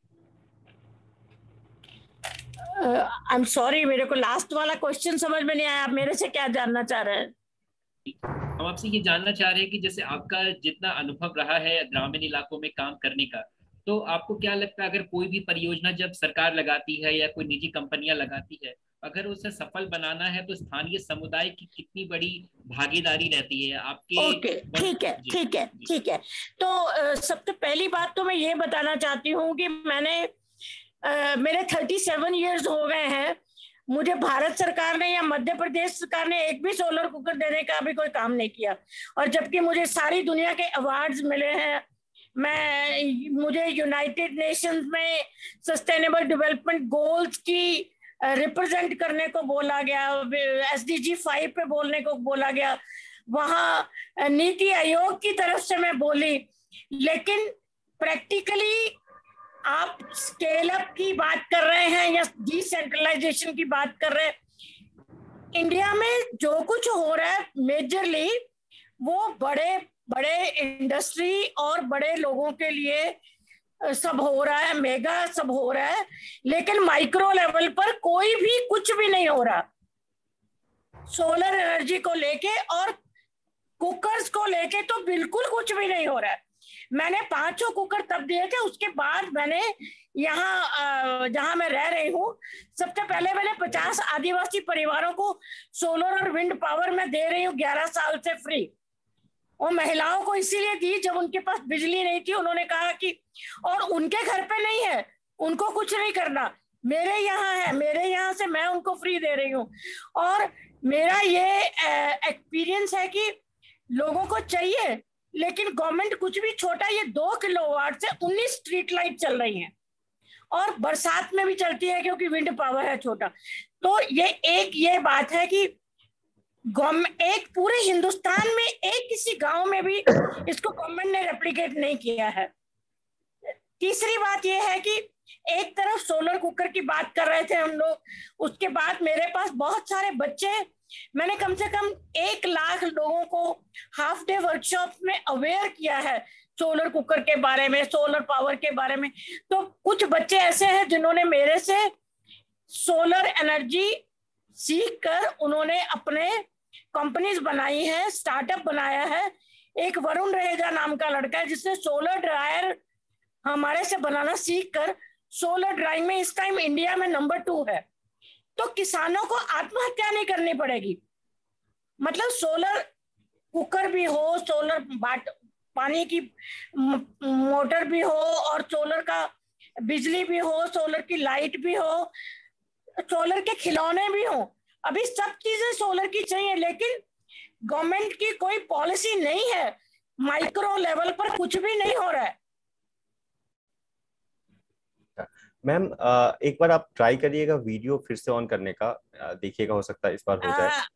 आई एम सॉरी, मेरे को लास्ट वाला क्वेश्चन समझ में नहीं आया. आप मेरे से क्या जानना चाह रहे हैं? हम आपसे ये जानना चाह रहे हैं कि जैसे आपका जितना अनुभव रहा है ग्रामीण इलाकों में काम करने का, तो आपको क्या लगता है अगर कोई भी परियोजना जब सरकार लगाती है या कोई निजी कंपनियां लगाती है, अगर उसे सफल बनाना है तो स्थानीय समुदाय की कितनी बड़ी भागीदारी रहती है आपके? ओके, ठीक है, ठीक है, ठीक है. तो सबसे पहली बात तो मैं ये बताना चाहती हूँ कि मैंने Uh, मेरे सैंतीस इयर्स हो गए हैं. मुझे भारत सरकार ने या मध्य प्रदेश सरकार ने एक भी सोलर कुकर देने का अभी कोई काम नहीं किया. और जबकि मुझे सारी दुनिया के अवार्ड्स मिले हैं. मैं मुझे यूनाइटेड नेशंस में सस्टेनेबल डेवलपमेंट गोल्स की रिप्रेजेंट uh, करने को बोला गया. एसडीजी फाइव पे बोलने को बोला गया. वहाँ नीति आयोग की तरफ से मैं बोली. लेकिन प्रैक्टिकली आप स्केल अप की बात कर रहे हैं या डिसेंट्रलाइजेशन की बात कर रहे हैं, इंडिया में जो कुछ हो रहा है मेजरली वो बड़े बड़े इंडस्ट्री और बड़े लोगों के लिए सब हो रहा है, मेगा सब हो रहा है, लेकिन माइक्रो लेवल पर कोई भी कुछ भी नहीं हो रहा सोलर एनर्जी को लेके, और कुकर्स को लेके तो बिल्कुल कुछ भी नहीं हो रहा है। मैंने पांचों कुकर तब दिए थे, उसके बाद मैंने यहाँ जहाँ मैं रह रही हूँ सबसे पहले मैंने पचास आदिवासी परिवारों को सोलर और विंड पावर में दे रही हूँ ग्यारह साल से फ्री। और महिलाओं को इसीलिए दी जब उनके पास बिजली नहीं थी, उन्होंने कहा कि, और उनके घर पे नहीं है, उनको कुछ नहीं करना, मेरे यहाँ है, मेरे यहाँ से मैं उनको फ्री दे रही हूँ। और मेरा ये एक्सपीरियंस है कि लोगों को चाहिए, लेकिन गवर्नमेंट कुछ भी छोटा, ये दो किलोवाट से उन्नीस स्ट्रीट लाइट चल रही हैं और बरसात में भी चलती है क्योंकि विंड पावर है छोटा। तो ये एक ये बात है कि गवर्नमेंट, एक पूरे हिंदुस्तान में एक किसी गांव में भी इसको गवर्नमेंट ने रेप्लिकेट नहीं किया है। तीसरी बात ये है कि एक तरफ सोलर कुकर की बात कर रहे थे हम लोग, उसके बाद मेरे पास बहुत सारे बच्चे, मैंने कम से कम एक लाख लोगों को हाफ डे वर्कशॉप में अवेयर किया है सोलर कुकर के बारे में, सोलर पावर के बारे में। तो कुछ बच्चे ऐसे हैं जिन्होंने मेरे से सोलर एनर्जी सीख कर उन्होंने अपने कंपनीज बनाई है, स्टार्टअप बनाया है। एक वरुण रहेजा नाम का लड़का है जिसने सोलर ड्रायर हमारे से बनाना सीख कर सोलर ड्राइंग में इस टाइम इंडिया में नंबर टू है। तो किसानों को आत्महत्या नहीं करनी पड़ेगी। मतलब सोलर कुकर भी हो, सोलर बाट पानी की मोटर भी हो, और सोलर का बिजली भी हो, सोलर की लाइट भी हो, सोलर के खिलौने भी हो, अभी सब चीजें सोलर की चाहिए, लेकिन गवर्नमेंट की कोई पॉलिसी नहीं है, माइक्रो लेवल पर कुछ भी नहीं हो रहा है। मैम एक बार आप ट्राई करिएगा वीडियो फिर से ऑन करने का, देखिएगा हो सकता है इस बार हो जाए। आ,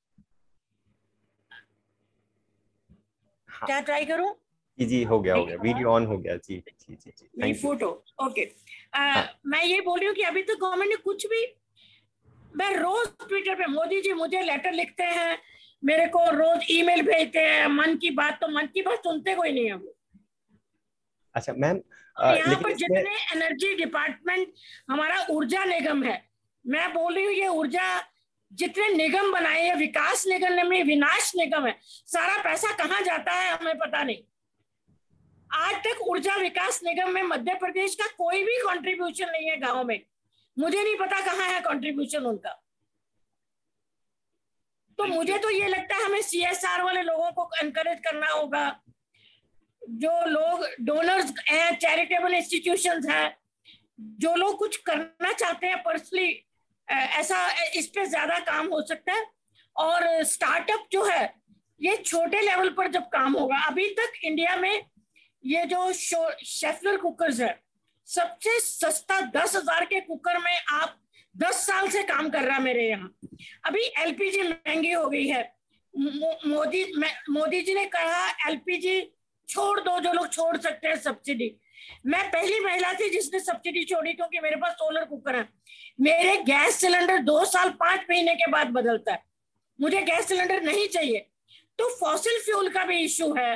हाँ। क्या ट्राई करूं? जी जी हो गया हो गया वीडियो ऑन हो गया। जी जी जी जी थैंक यू। Photo okay. हाँ। मैं ये बोल रही हूँ कि अभी तक गवर्नमेंट ने कुछ भी, मैं रोज ट्विटर पे मोदी जी मुझे लेटर लिखते हैं, मेरे को रोज ईमेल भेजते हैं, मन की बात, तो मन की बात सुनते कोई नहीं है। अच्छा मैम, यहाँ पर जितने एनर्जी डिपार्टमेंट, हमारा ऊर्जा निगम है, मैं बोल रही हूँ ये ऊर्जा जितने निगम बनाए हैं, विकास निगम में विनाश निगम है, सारा पैसा कहाँ जाता है हमें पता नहीं। आज तक ऊर्जा विकास निगम में मध्य प्रदेश का कोई भी कंट्रीब्यूशन नहीं है गांव में, मुझे नहीं पता कहाँ है कंट्रीब्यूशन उनका। तो मुझे तो ये लगता है हमें सीएसआर वाले लोगों को एनकरेज करना होगा, जो लोग डोनर्स हैं, चैरिटेबल इंस्टीट्यूशंस हैं, जो लोग कुछ करना चाहते हैं पर्सनली, ऐसा इस पे ज्यादा काम हो सकता है। और स्टार्टअप जो है ये छोटे लेवल पर जब काम होगा, अभी तक इंडिया में ये जो शेफलर कुकर्स है सबसे सस्ता दस हजार के कुकर में आप दस साल से काम कर रहा है मेरे यहाँ। अभी एलपीजी महंगी हो गई है, मोदी मोदी जी ने कहा एलपीजी छोड़ दो, जो लोग छोड़ सकते हैं सब्सिडी। मैं पहली महिला थी जिसने सब्सिडी छोड़ी क्योंकि मेरे पास सोलर कुकर है। मेरे गैस सिलेंडर दो साल पांच महीने के बाद बदलता है, मुझे गैस सिलेंडर नहीं चाहिए। तो फॉसिल फ्यूल का भी इश्यू है,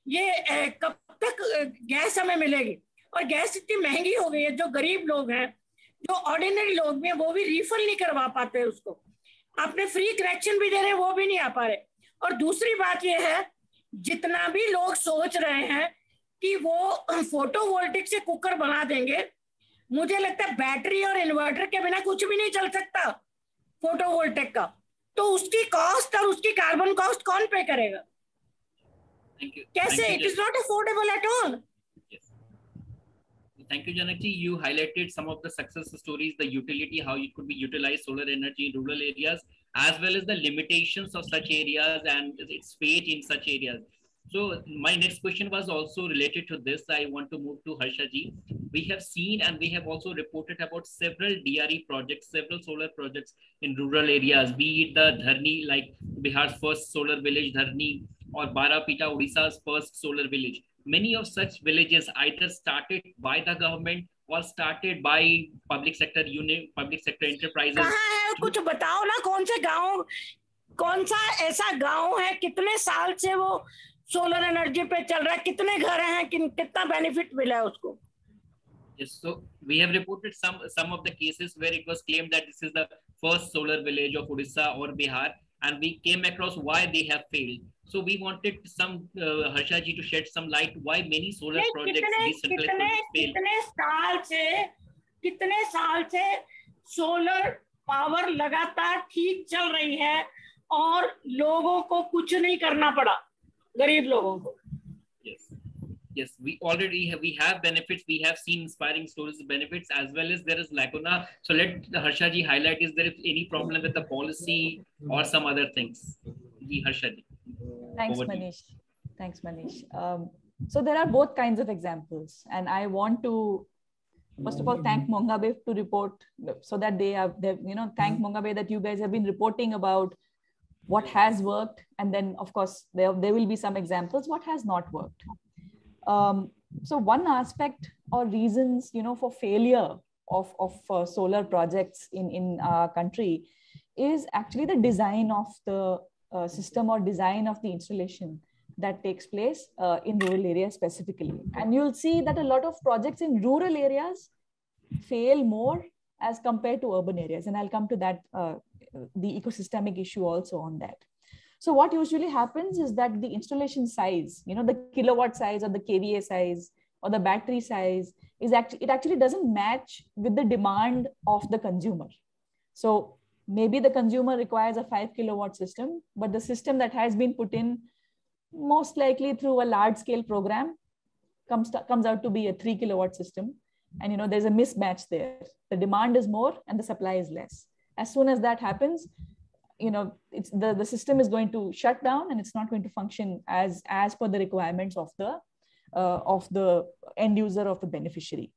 ये कब तक गैस हमें मिलेगी? और गैस इतनी महंगी हो गई है, जो गरीब लोग हैं, जो ऑर्डिनरी लोग भी हैं, वो भी रिफिल नहीं करवा पाते उसको। आपने फ्री कनेक्शन भी दे रहे हैं, वो भी नहीं आ पा रहे। और दूसरी बात ये है, जितना भी लोग सोच रहे हैं कि वो फोटोवोल्टिक से कुकर बना देंगे, मुझे लगता है बैटरी और इन्वर्टर के बिना कुछ भी नहीं चल सकता फोटोवोल्टिक का। तो उसकी कॉस्ट और उसकी कार्बन कॉस्ट कौन पे करेगा? Thank you. कैसे? Thank It is not affordable at all. Yes. Thank you, Janakji. You highlighted some of the success stories, the utility, how it could be utilized solar energy in rural areas, as well as the limitations of such areas and its fate in such areas. So my next question was also related to this. I want to move to Harsha ji. We have seen and we have also reported about several D R E projects, several solar projects in rural areas, be it the Dharni, like Bihar's first solar village, Dharni, or Barapita, Odisha's first solar village. Many of such villages either started by the government or started by public sector unit, public sector enterprises. कहाँ है? कुछ बताओ ना, कौन से गाँव, कौन सा ऐसा गाँव है, कितने साल से वो सोलर एनर्जी पे चल रहा है, कितने घर हैं, किन कितना बेनिफिट मिला है उसको। Yes, so we have reported some some of the cases where it was claimed that this is the first solar village of Odisha or Bihar, and we came across why they have failed. So we wanted some uh, Harsha ji to shed some light why many solar projects, कितने decentralized कितने projects fail. कितने साल से कितने साल से solar power लगातार ठीक चल रही है और लोगों को कुछ नहीं करना पड़ा, गरीब लोगों को। Yes. Yes, we already have, we have benefits. We have seen inspiring stories of benefits, as well as there is lacuna. So let Harsha ji highlight, is there any problem with the policy or some other things? Ji, Harsha ji. Thanks, Manish. Thanks, Manish. Um, so there are both kinds of examples, and I want to first of all thank Mongabe to report, so that they have, they, you know, thank Mongabe that you guys have been reporting about what has worked, and then of course there there will be some examples what has not worked. Um, so one aspect or reasons, you know, for failure of, of uh, solar projects in, in our country is actually the design of the uh, system or design of the installation that takes place uh, in rural areas specifically. And you'll see that a lot of projects in rural areas fail more as compared to urban areas. And I'll come to that, uh, the ecosystemic issue also on that. So what usually happens is that the installation size, you know, the kilowatt size or the K V A size or the battery size is actually, it actually doesn't match with the demand of the consumer. So maybe the consumer requires a five kilowatt system, but the system that has been put in most likely through a large scale program comes, to, comes out to be a three kilowatt system. And, you know, there's a mismatch there. The demand is more and the supply is less. As soon as that happens, you know, it's the, the system is going to shut down and it's not going to function as, as per the requirements of the, uh, of the end user, of the beneficiary.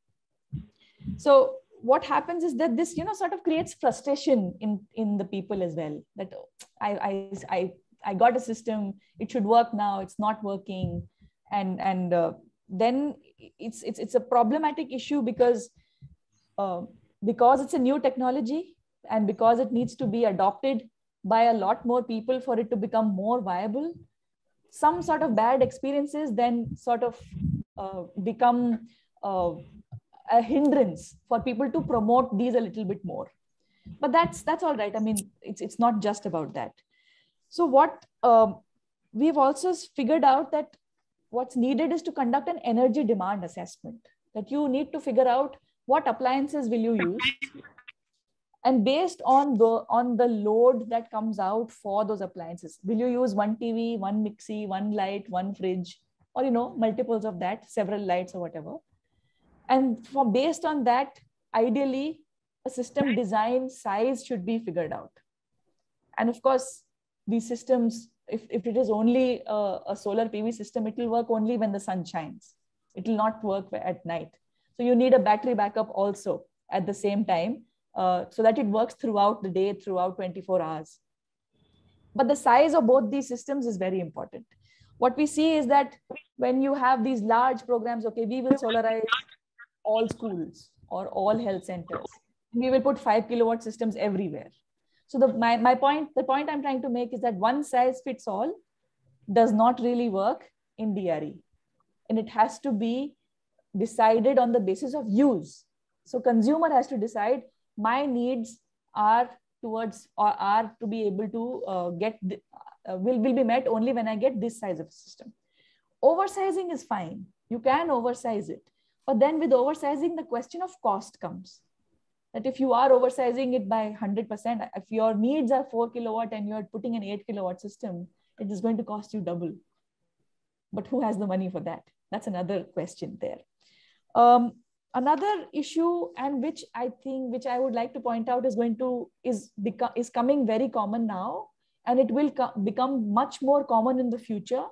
So what happens is that this, you know, sort of creates frustration in, in the people as well, that I, I, I, I got a system, it should work now, it's not working. And, and uh, then it's, it's, it's a problematic issue because, uh, because it's a new technology and because it needs to be adopted by a lot more people for it to become more viable, some sort of bad experiences then sort of uh, become uh, a hindrance for people to promote these a little bit more. But that's, that's all right. I mean, it's, it's not just about that. So what um, we've also figured out that what's needed is to conduct an energy demand assessment, that you need to figure out what appliances will you use. And based on the, on the load that comes out for those appliances, will you use one T V, one mixie, one light, one fridge, or, you know, multiples of that, several lights or whatever. And for based on that, ideally, a system design size should be figured out. And of course, these systems, if, if it is only a, a solar P V system, it will work only when the sun shines. It will not work at night. So you need a battery backup also at the same time, uh, so that it works throughout the day, throughout twenty-four hours. But the size of both these systems is very important. What we see is that when you have these large programs, okay, we will solarize all schools or all health centers. We will put five kilowatt systems everywhere. So the, my, my point, the point I'm trying to make is that one size fits all does not really work in D R E. And it has to be decided on the basis of use. So consumer has to decide my needs are towards or are to be able to uh, get, the, uh, will, will be met only when I get this size of a system. Oversizing is fine. You can oversize it. But then with oversizing, the question of cost comes. That if you are oversizing it by one hundred percent, if your needs are four kilowatt and you're putting an eight kilowatt system, it is going to cost you double. But who has the money for that? That's another question there. Um, another issue, and which I think, which I would like to point out is going to, is, become, is coming very common now, and it will become much more common in the future,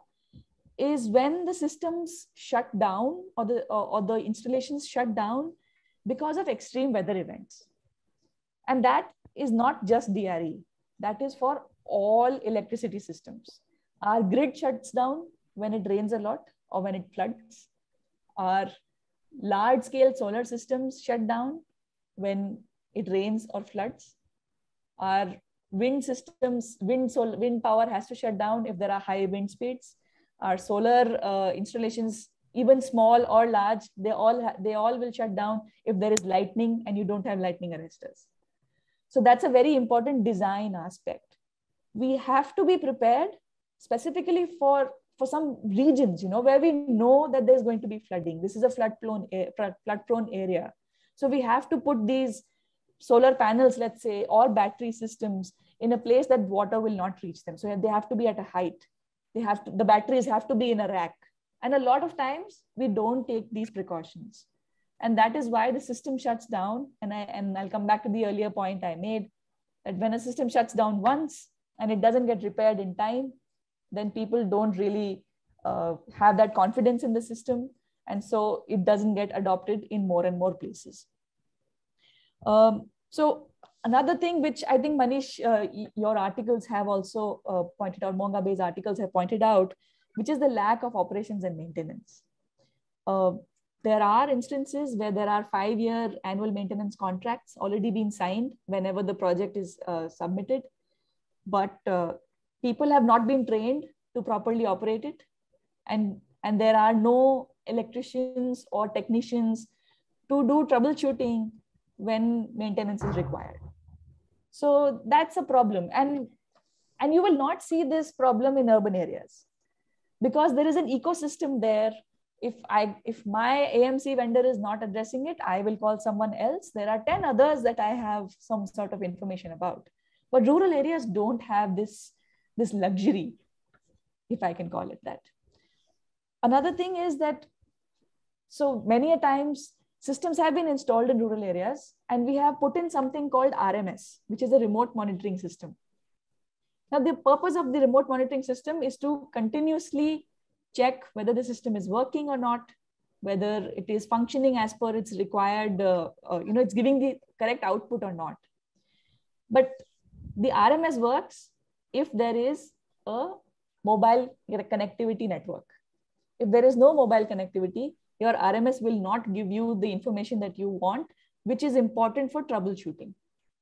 is when the systems shut down or the, or, or the installations shut down because of extreme weather events. And that is not just D R E, that is for all electricity systems. Our grid shuts down when it rains a lot or when it floods. Our large scale solar systems shut down when it rains or floods. Our wind systems, wind, sol wind power has to shut down if there are high wind speeds. Our solar uh, installations, even small or large, they all they all will shut down if there is lightning and you don't have lightning arresters. So that's a very important design aspect. We have to be prepared specifically for for some regions, you know, where we know that there's going to be flooding. This is a flood prone flood prone area. So we have to put these solar panels, let's say, or battery systems in a place that water will not reach them. So they have to be at a height. They have to, the batteries have to be in a rack. And a lot of times we don't take these precautions. And that is why the system shuts down. And, I, and I'll come back to the earlier point I made, that when a system shuts down once and it doesn't get repaired in time, then people don't really uh, have that confidence in the system. And so it doesn't get adopted in more and more places. Um, so another thing which I think, Manish, uh, your articles have also uh, pointed out, Mongabe's articles have pointed out, which is the lack of operations and maintenance. Uh, there are instances where there are five-year annual maintenance contracts already been signed whenever the project is uh, submitted, but uh, people have not been trained to properly operate it. And, and there are no electricians or technicians to do troubleshooting when maintenance is required. So that's a problem. And, and you will not see this problem in urban areas because there is an ecosystem there. If, I, if my A M C vendor is not addressing it, I will call someone else. There are ten others that I have some sort of information about. But rural areas don't have this, this luxury, if I can call it that. Another thing is that, so many a times, systems have been installed in rural areas and we have put in something called R M S, which is a remote monitoring system. Now, the purpose of the remote monitoring system is to continuously check whether the system is working or not, whether it is functioning as per its required, uh, uh, you know, it's giving the correct output or not. But the R M S works if there is a mobile connectivity network. If there is no mobile connectivity, your R M S will not give you the information that you want, which is important for troubleshooting.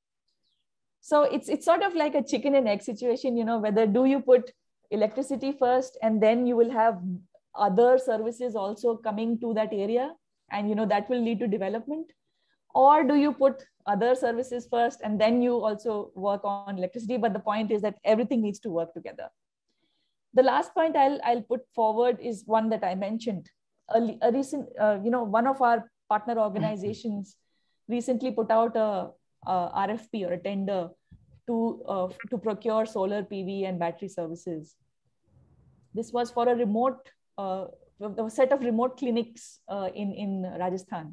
So it's, it's sort of like a chicken and egg situation, you know, whether do you put electricity first and then you will have other services also coming to that area and, you know, that will lead to development, or do you put other services first and then you also work on electricity? But the point is that everything needs to work together. The last point I'll, I'll put forward is one that I mentioned. A, a recent, uh, you know, one of our partner organizations recently put out a, a R F P or a tender to, uh, to procure solar P V and battery services. This was for a remote, uh, a set of remote clinics uh, in, in Rajasthan.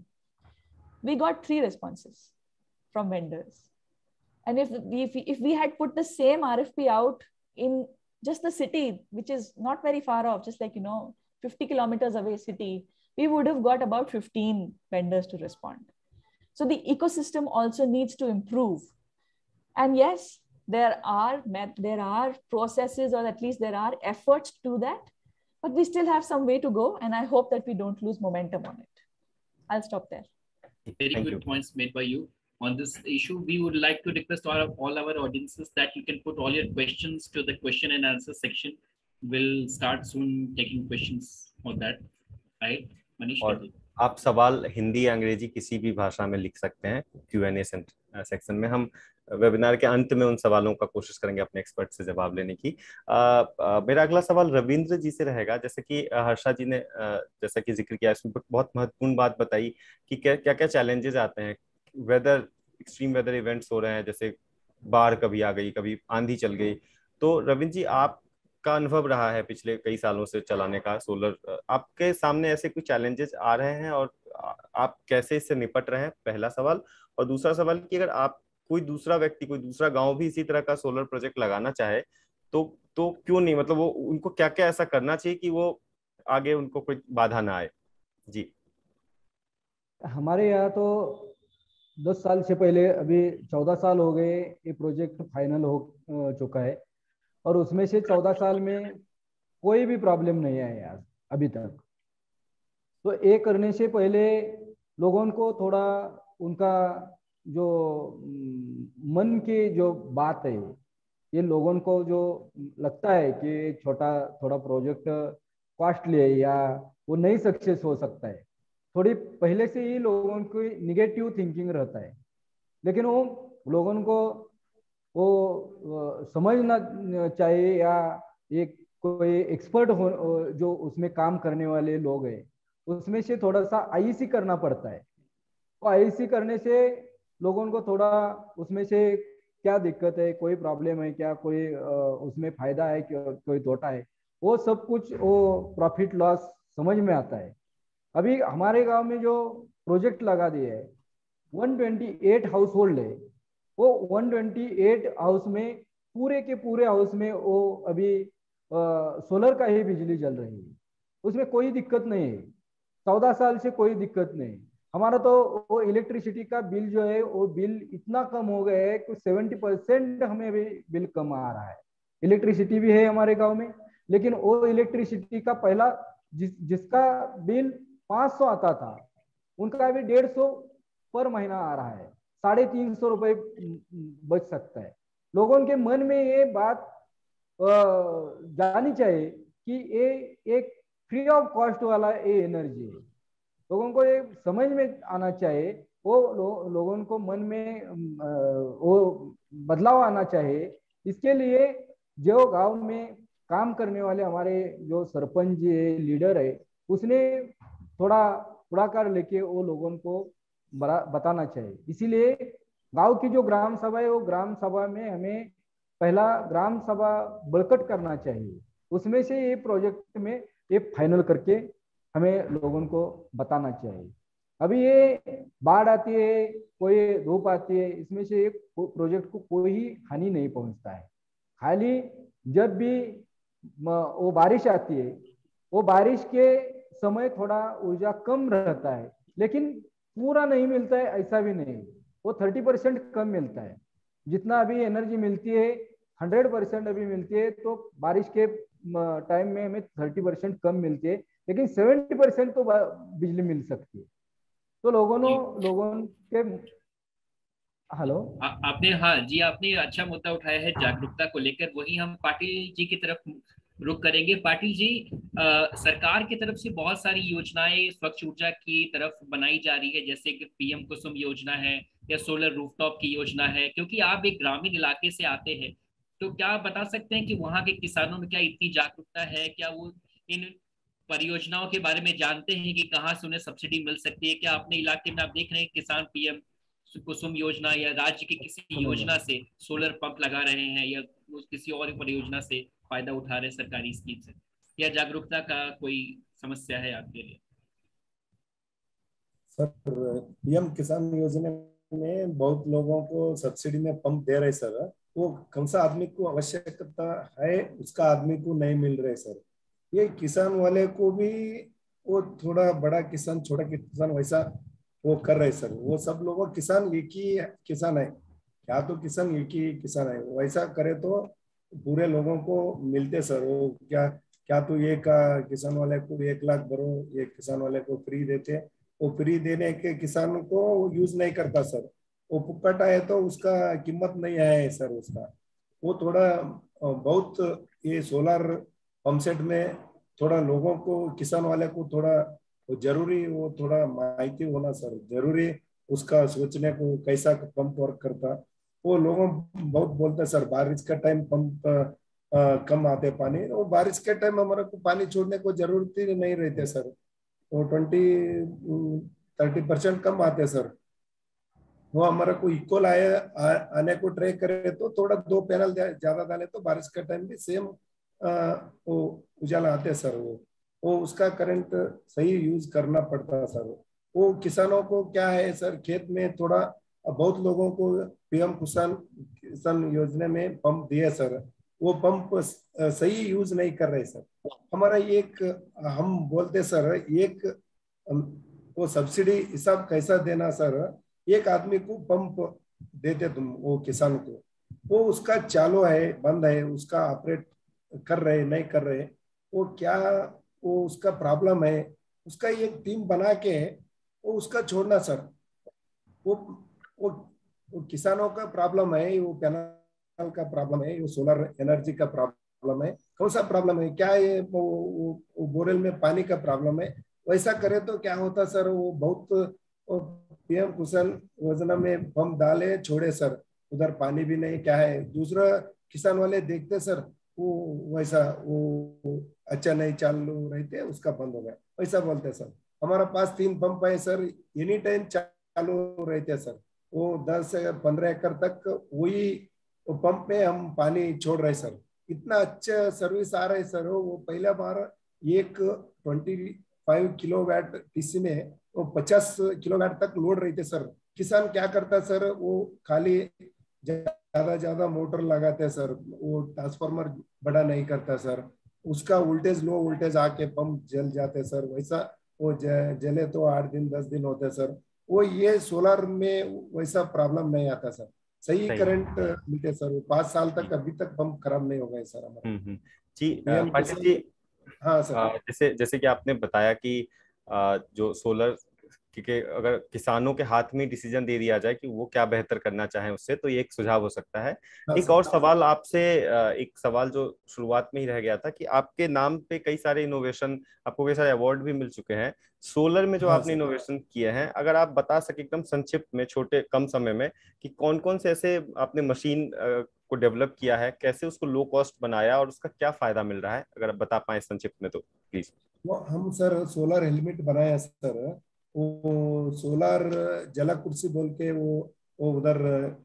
We got three responses from vendors. And if we, if we, if we had put the same R F P out in just the city, which is not very far off, just like, you know, fifty kilometers away city, we would have got about fifteen vendors to respond. So the ecosystem also needs to improve. And yes, there are, there are processes, or at least there are efforts to do that, but we still have some way to go. And I hope that we don't lose momentum on it. I'll stop there. Very Thank good you. points made by you. On this issue, we would like to request all, of, all our audiences that you can put all your questions to the question and answer section. We'll start soon taking questions on that. Right, Manish? और आप सवाल हिंदी अंग्रेजी किसी भी भाषा में लिख सकते हैं क्यू एन ए सेक्शन में. हम वेबिनार के अंत में उन सवालों का कोशिश करेंगे अपने एक्सपर्ट से जवाब लेने की. आ, आ, मेरा अगला सवाल रविंद्र जी से रहेगा. जैसे कि हर्षा जी ने आ, जैसा कि जिक्र किया, इसमें बहुत महत्वपूर्ण बात बताई कि क्या क्या क्या चैलेंजेस आते हैं. वेदर एक्सट्रीम वेदर इवेंट्स हो रहे हैं, जैसे बाढ़ कभी आ गई, कभी आंधी चल गई. तो रविंद्र जी, आप का अनुभव रहा है पिछले कई सालों से चलाने का सोलर, आपके सामने ऐसे कुछ चैलेंजेस आ रहे हैं और आप कैसे इससे निपट रहे हैं, पहला सवाल. और दूसरा सवाल कि अगर आप कोई दूसरा व्यक्ति, कोई दूसरा गांव भी इसी तरह का सोलर प्रोजेक्ट लगाना चाहे तो तो क्यों नहीं, मतलब वो उनको क्या क्या ऐसा करना चाहिए कि वो आगे उनको कोई बाधा ना आए. जी, हमारे यहाँ तो दस साल से पहले, अभी चौदह साल हो गए ये प्रोजेक्ट फाइनल हो चुका है, और उसमें से चौदह साल में कोई भी प्रॉब्लम नहीं है यार अभी तक. तो ये करने से पहले लोगों को थोड़ा उनका जो मन की जो बात है, ये लोगों को जो लगता है कि छोटा थोड़ा प्रोजेक्ट कॉस्टली है या वो नहीं सक्सेस हो सकता है। थोड़ी पहले से ही लोगों को निगेटिव थिंकिंग रहता है, लेकिन वो लोगों को वो समझना चाहिए या एक कोई एक्सपर्ट हो जो उसमें काम करने वाले लोग हैं उसमें से थोड़ा सा आईसी करना पड़ता है। तो आईसी करने से लोगों को थोड़ा उसमें से क्या दिक्कत है, कोई प्रॉब्लम है क्या, कोई उसमें फायदा है क्या, कोई तोटा है, वो सब कुछ वो प्रॉफिट लॉस समझ में आता है। अभी हमारे गांव में जो प्रोजेक्ट लगा दिए है एक सौ अट्ठाईस हाउस होल्ड है, वो एक सौ अट्ठाईस हाउस में पूरे के पूरे हाउस में वो अभी आ, सोलर का ही बिजली चल रही है, उसमें कोई दिक्कत नहीं है। चौदह साल से कोई दिक्कत नहीं। हमारा तो वो इलेक्ट्रिसिटी का बिल जो है वो बिल इतना कम हो गया है कि सेवेंटी परसेंट हमें भी बिल कम आ रहा है। इलेक्ट्रिसिटी भी है हमारे गांव में, लेकिन वो इलेक्ट्रिसिटी का पहला जिस जिसका बिल पाँच सौ आता था उनका अभी डेढ़ सौ पर महीना आ रहा है, साढ़े तीन सौ रुपये बच सकता है। लोगों के मन में ये बात जानी चाहिए कि ये एक फ्री ऑफ कॉस्ट वाला ये एनर्जी है। लोगों को ये समझ में आना चाहिए, वो लो, लोगों को मन में वो बदलाव आना चाहिए। इसके लिए जो गांव में काम करने वाले हमारे जो सरपंच है, लीडर है, उसने थोड़ा पुढ़ाकार लेके वो लोगों को बताना चाहिए। इसीलिए गांव की जो ग्राम सभा है वो ग्राम सभा में हमें पहला ग्राम सभा बरकट करना चाहिए, उसमें से ये प्रोजेक्ट में ये फाइनल करके हमें लोगों को बताना चाहिए। अभी ये बाढ़ आती है, कोई धूप आती है, इसमें से एक प्रोजेक्ट को कोई ही हानि नहीं पहुंचता है। खाली जब भी वो बारिश आती है, वो बारिश के समय थोड़ा ऊर्जा कम रहता है, लेकिन पूरा नहीं मिलता है ऐसा भी नहीं, वो थर्टी परसेंट कम मिलता है। जितना अभी एनर्जी मिलती है हंड्रेड परसेंट अभी मिलती है, तो बारिश के टाइम में हमें थर्टी परसेंट कम मिलती है, लेकिन सेवेंटी परसेंट तो बिजली मिल सकती है। तो लोगों ने लोगों के हेलो आ, आपने हाँ जी आपने अच्छा मुद्दा उठाया है जागरूकता को लेकर। वही हम पाटिल जी की तरफ रुक करेंगे। पाटिल जी, आ, सरकार की तरफ से बहुत सारी योजनाएं स्वच्छ ऊर्जा की तरफ बनाई जा रही है, जैसे कि पीएम कुसुम योजना है या सोलर रूफटॉप की योजना है। क्योंकि आप एक ग्रामीण इलाके से आते हैं, तो क्या आप बता सकते हैं कि वहाँ के किसानों में क्या इतनी जागरूकता है, क्या वो इन परियोजनाओं के बारे में जानते हैं कि कहाँ से उन्हें सब्सिडी मिल सकती है? क्या अपने इलाके में आप देख रहे हैं किसान पीएम कुसुम योजना या राज्य की किसी योजना से सोलर पंप लगा रहे हैं या किसी और परियोजना से फायदा उठा रहे हैं सरकारी स्कीम से? या जागरूकता का कोई समस्या है आपके लिए? सर, पीएम किसान योजना में बहुत लोगों को सब्सिडी में पंप दे रहे सर। वो कौन सा आदमी को आवश्यकता है उसका आदमी को नहीं मिल रहे सर। ये किसान वाले को भी वो थोड़ा बड़ा किसान छोटा किसान वैसा वो कर रहे सर। वो सब लोगों किसान एक ही किसान है, क्या तो किसान एक ही किसान है, वैसा करे तो पूरे लोगों को मिलते सर। वो क्या क्या तो एक किसान वाले को एक लाख भरो, एक किसान वाले को फ्री देते, वो फ्री देने के किसान को यूज नहीं करता सर। वो पुक्कट है तो उसका कीमत नहीं है सर उसका। वो थोड़ा बहुत ये सोलर पंप सेट में थोड़ा लोगों को किसान वाले को थोड़ा जरूरी वो थोड़ा माहिती होना सर जरूरी, उसका सोचने को कैसा पंप वर्क करता। वो लोगों बहुत बोलते सर बारिश का टाइम पंप आ, कम आते पानी, वो बारिश के टाइम हमारे को पानी छोड़ने को जरूरत ही नहीं रहते सर। वो ट्वेंटी थर्टी परसेंट कम आते सर। वो हमारे को इक्वल आए आ, आने को ट्राई करे तो थोड़ा दो पैनल ज्यादा डाले तो बारिश का टाइम भी सेम वो उजाला आते सर। वो वो उसका करंट सही यूज करना पड़ता सर। वो किसानों को क्या है सर, खेत में थोड़ा बहुत लोगों को पीएम किसान किसान योजना में पंप दिए सर, वो पंप सही यूज नहीं कर रहे सर। हमारा एक हम बोलते सर एक वो सब्सिडी हिसाब कैसा देना सर, एक आदमी को पंप देते तुम वो किसान को, वो उसका चालू है बंद है, उसका ऑपरेट कर रहे नहीं कर रहे, वो क्या वो उसका प्रॉब्लम है, उसका एक टीम बना के वो उसका छोड़ना सर। वो वो, वो किसानों का प्रॉब्लम है, वो पैनल का प्रॉब्लम है, वो सोलर एनर्जी का प्रॉब्लम है, कौन सा प्रॉब्लम है, क्या ये वो, वो, वो बोरवेल में पानी का प्रॉब्लम है, वैसा करे तो क्या होता सर, वो बहुत पीएम कुशल योजना में पंप डाले छोड़े सर, उधर पानी भी नहीं, क्या है दूसरा किसान वाले देखते सर, वो वैसा वो अच्छा नहीं चालू रहते, उसका बंद हो गया वैसा बोलते सर। हमारा पास तीन पंप है सर, एनी टाइम चालू रहते सर, वो दस से पंद्रह एकड़ तक वही पंप में हम पानी छोड़ रहे सर, इतना अच्छा सर्विस आ रहा है सर। वो पहला बार एक twenty five kilo watt TC में वो पचास किलो वैट तक लोड रहे थे सर। किसान क्या करता सर, वो खाली ज्यादा ज्यादा मोटर लगाते सर, वो ट्रांसफार्मर बड़ा नहीं करता सर, उसका वोल्टेज लो वोल्टेज आके पंप जल जाते सर, वैसा वो जले तो आठ दिन दस दिन होते सर। वो ये सोलर में वैसा प्रॉब्लम नहीं आता सर, सही करंट मिलते सर, वो पांच साल तक अभी तक पंप खराब नहीं हो गए सर हमारे। जी पाटिल जी, हाँ सर, जैसे जैसे कि आपने बताया कि जो सोलर, क्योंकि अगर किसानों के हाथ में डिसीजन दे दिया जाए कि वो क्या बेहतर करना चाहें उससे, तो ये एक सुझाव हो सकता है। हाँ, एक और सवाल आपसे, एक सवाल जो शुरुआत में ही रह गया था कि आपके नाम पे कई सारे इनोवेशन, आपको कई सारे अवार्ड भी मिल चुके हैं सोलर में जो हाँ, आपने इनोवेशन किए हैं, अगर आप बता सके एकदम संक्षिप्त में, छोटे कम समय में, कि कौन कौन से ऐसे आपने मशीन को डेवलप किया है, कैसे उसको लो कॉस्ट बनाया और उसका क्या फायदा मिल रहा है, अगर आप बता पाए संक्षिप्त में तो प्लीज। वो हम सर सोलर हेलमेट बनाया सर, वो सोलर जला कुर्सी बोल के वो वो उधर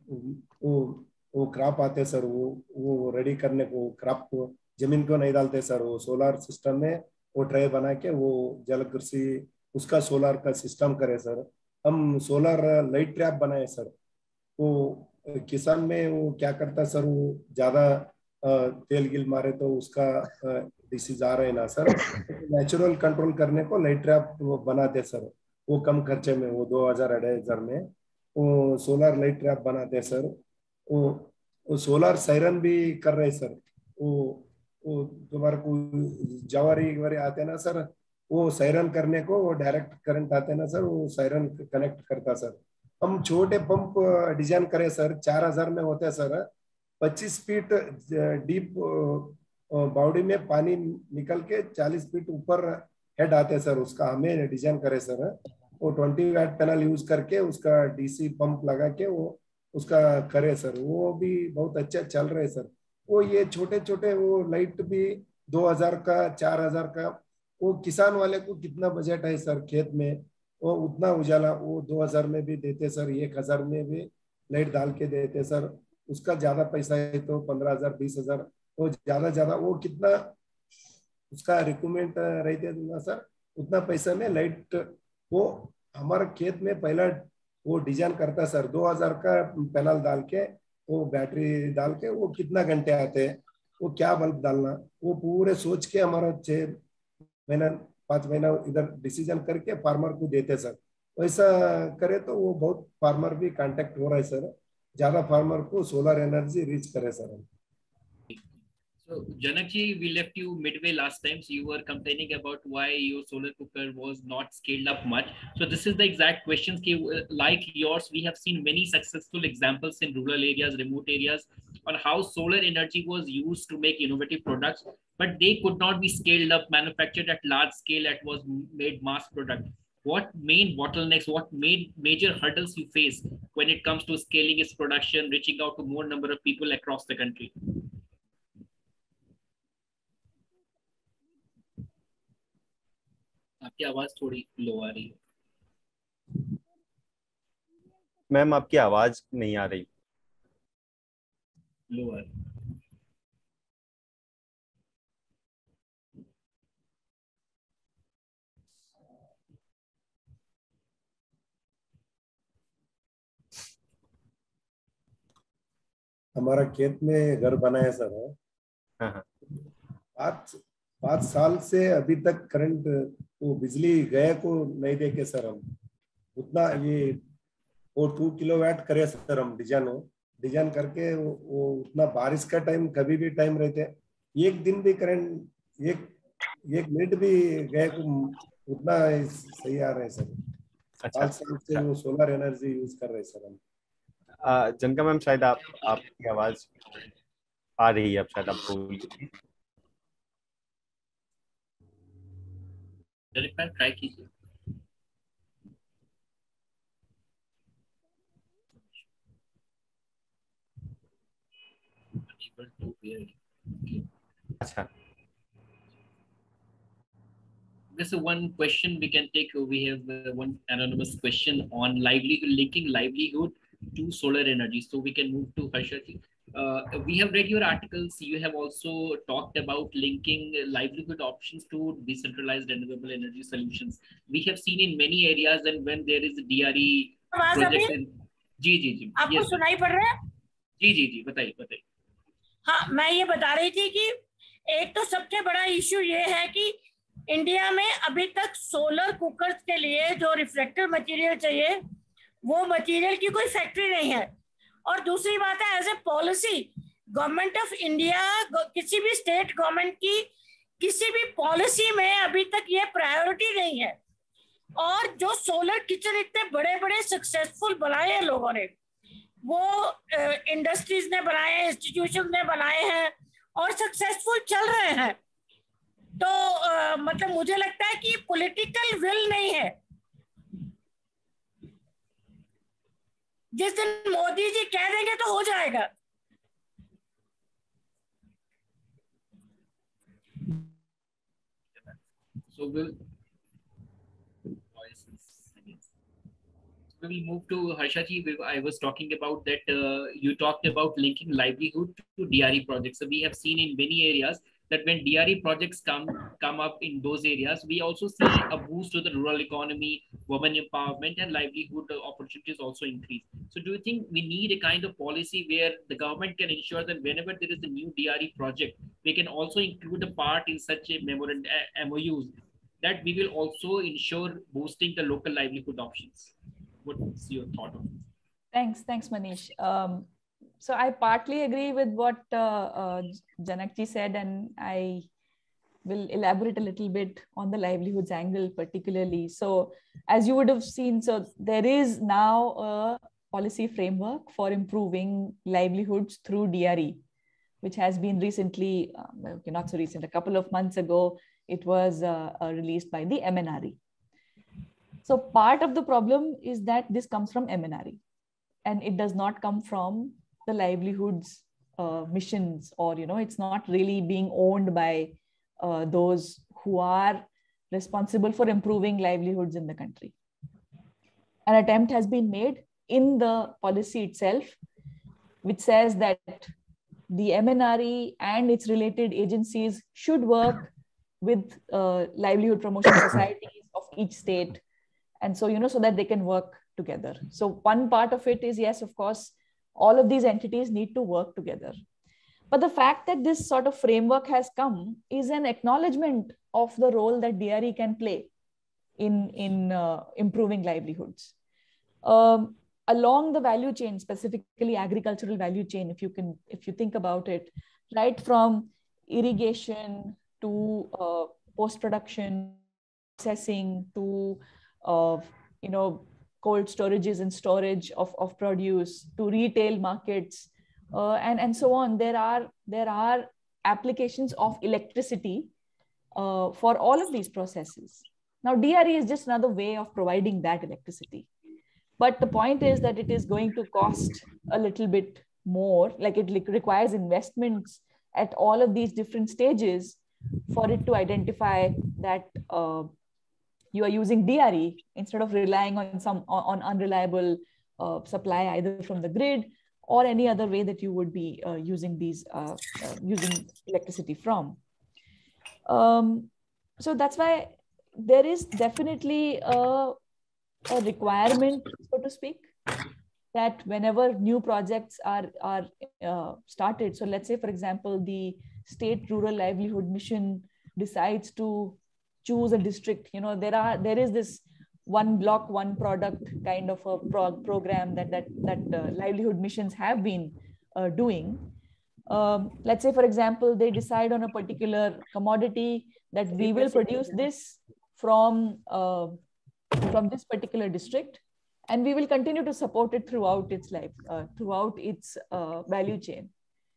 वो वो क्रॉप आते सर, वो वो रेडी करने को क्रॉप को जमीन को नहीं डालते सर, वो सोलर सिस्टम में वो ट्रे बना के वो जल कृषि उसका सोलर का सिस्टम करे सर। हम सोलर लाइट ट्रैप बनाए सर, वो किसान में वो क्या करता सर, वो ज्यादा तेल गिल मारे तो उसका डिसीज आ रहे हैं ना सर, नेचुरल कंट्रोल करने को लाइट ट्रैप वो बनाते सर, वो कम खर्चे में, वो दो हजार अढ़ाई हजार में वो सोलर लाइट ट्रैप बनाते सर। वो वो सोलर सायरन भी कर रहे सर, वो वो तुम्हारे को जवारी वरी आते ना सर, वो सायरन करने को वो डायरेक्ट करंट आते ना सर, वो सायरन कनेक्ट करता सर। हम छोटे पंप डिजाइन करे सर, चार हजार में होते सर, पच्चीस फीट डीप बॉडी में पानी निकल के चालीस फीट ऊपर हेड आते सर, उसका हमें डिजाइन करे सर। वो ट्वेंटी वैट पैनल यूज करके उसका डीसी पंप लगा के वो उसका करे सर, वो भी बहुत अच्छा चल रहे सर। वो ये छोटे छोटे वो लाइट भी दो हजार का चार हजार का, वो किसान वाले को कितना बजट है सर खेत में, वो उतना उजाला वो दो हजार में भी देते सर, एक हजार में भी लाइट डाल के देते सर। उसका ज्यादा पैसा है तो पंद्रह हजार बीस हजार, वो ज्यादा ज्यादा वो कितना उसका रिक्वायरमेंट रहते ना सर, उतना पैसा में लाइट वो हमारे खेत में पहला वो डिजाइन करता सर, दो हजार का पैनल डाल के वो बैटरी डाल के वो कितना घंटे आते हैं, वो क्या बल्ब डालना, वो पूरे सोच के हमारा छह महीना पांच महीना इधर डिसीजन करके फार्मर को देते सर। वैसा करे तो वो बहुत फार्मर भी कांटेक्ट हो रहा है सर, ज्यादा फार्मर को सोलर एनर्जी रीच करे sir. So Janak ji, we left you midway last time, so you were complaining about why your solar cooker was not scaled up much. So this is the exact questions like yours. We have seen many successful examples in rural areas, remote areas, on how solar energy was used to make innovative products, but they could not be scaled up, manufactured at large scale, that was made mass product. What main bottlenecks, what made major hurdles you face when it comes to scaling its production, reaching out to more number of people across the country? आपकी आवाज थोड़ी लो आ रही है ma'am, आपकी आवाज नहीं आ रही, लो आ रही। हमारा खेत में घर बना है सर, पाँच पाँच साल से अभी तक करंट वो बिजली गए को नहीं देखे सर। हम उतना ये वो टू किलो वैट करे सर, हम डिजाइन डिजाइन करके वो, वो उतना बारिश का टाइम कभी भी टाइम रहते, एक दिन भी करंट एक एक मिनट भी गए को उतना सही आ रहे हैं सर। अच्छा, पाँच साल से वो सोलर एनर्जी यूज कर रहे सर हम। जनका मैम, शायद आप आपकी आवाज आ रही है, अब शायद आपको डायरेक्ट ट्राई कीजिए। अच्छा, There's one question we can take. We have uh, one anonymous question on livelihood, linking livelihood to solar energy. So we can move to Harsha ji. Uh, we have read your articles. You have also talked about linking livelihood options to decentralized renewable energy solutions. We have seen in many areas, and when there is a D R E project in... जी जी जी आपको सुनाई पड़ रहा है? जी जी जी बताइए बताइए। हाँ, मैं ये बता रही थी कि एक तो सबसे बड़ा इश्यू ये है कि इंडिया में अभी तक सोलर कुकर्स के लिए जो रिफ्लेक्टर मटेरियल चाहिए वो मटेरियल की कोई फैक्ट्री नहीं है। और दूसरी बात है, as a policy government of India, किसी भी स्टेट गवर्नमेंट की किसी भी पॉलिसी में अभी तक ये प्रायोरिटी नहीं है। और जो सोलर किचन इतने बड़े बड़े सक्सेसफुल बनाए हैं लोगों ने, वो इंडस्ट्रीज ने बनाए हैं, इंस्टीट्यूशन ने बनाए हैं और सक्सेसफुल चल रहे हैं। तो आ, मतलब मुझे लगता है कि पॉलिटिकल विल नहीं है। जिस दिन मोदी जी कह देंगे तो हो जाएगा। So we'll, we will move to Harsha ji. I was talking about that uh, you talked about linking livelihood to D R E projects. So we have seen in many areas that when D R E projects come come up in those areas, we also see a boost to the rural economy, women empowerment, and livelihood opportunities also increase. So do you think we need a kind of policy where the government can ensure that whenever there is a new D R E project, we can also include a part in such a memorandum M O Us that we will also ensure boosting the local livelihood options? What's your thought on this? Thanks, thanks, Manish. Um, so I partly agree with what uh, uh, Janakji said, and I will elaborate a little bit on the livelihoods angle particularly. So as you would have seen, so there is now a policy framework for improving livelihoods through D R E, which has been recently, um, okay, not so recent, a couple of months ago, it was uh, uh, released by the M N R E. So part of the problem is that this comes from M N R E and it does not come from the livelihoods uh, missions, or, you know, it's not really being owned by uh, those who are responsible for improving livelihoods in the country. An attempt has been made in the policy itself, which says that the M N R E and its related agencies should work with uh, livelihood promotion societies of each state. And so, you know, so that they can work together. So one part of it is, yes, of course, all of these entities need to work together. But the fact that this sort of framework has come is an acknowledgement of the role that D R E can play in, in uh, improving livelihoods. Um, along the value chain, specifically agricultural value chain, if you can, if you think about it, right from irrigation to uh, post-production, processing to of, you know, cold storages and storage of, of produce to retail markets uh, and, and so on. There are, there are applications of electricity uh, for all of these processes. Now, D R E is just another way of providing that electricity. But the point is that it is going to cost a little bit more, like it requires investments at all of these different stages for it to identify that uh, you are using D R E instead of relying on some on unreliable uh, supply either from the grid or any other way that you would be uh, using these uh, uh, using electricity from. Um, so that's why there is definitely a, a requirement, so to speak, that whenever new projects are are uh, started. So let's say, for example, the State Rural Livelihood Mission decides to choose a district, you know, there are there is this one block, one product kind of a pro program that that that uh, livelihood missions have been uh, doing. Um, let's say, for example, they decide on a particular commodity that we will produce this from uh, from this particular district, and we will continue to support it throughout its life, uh, throughout its uh, value chain.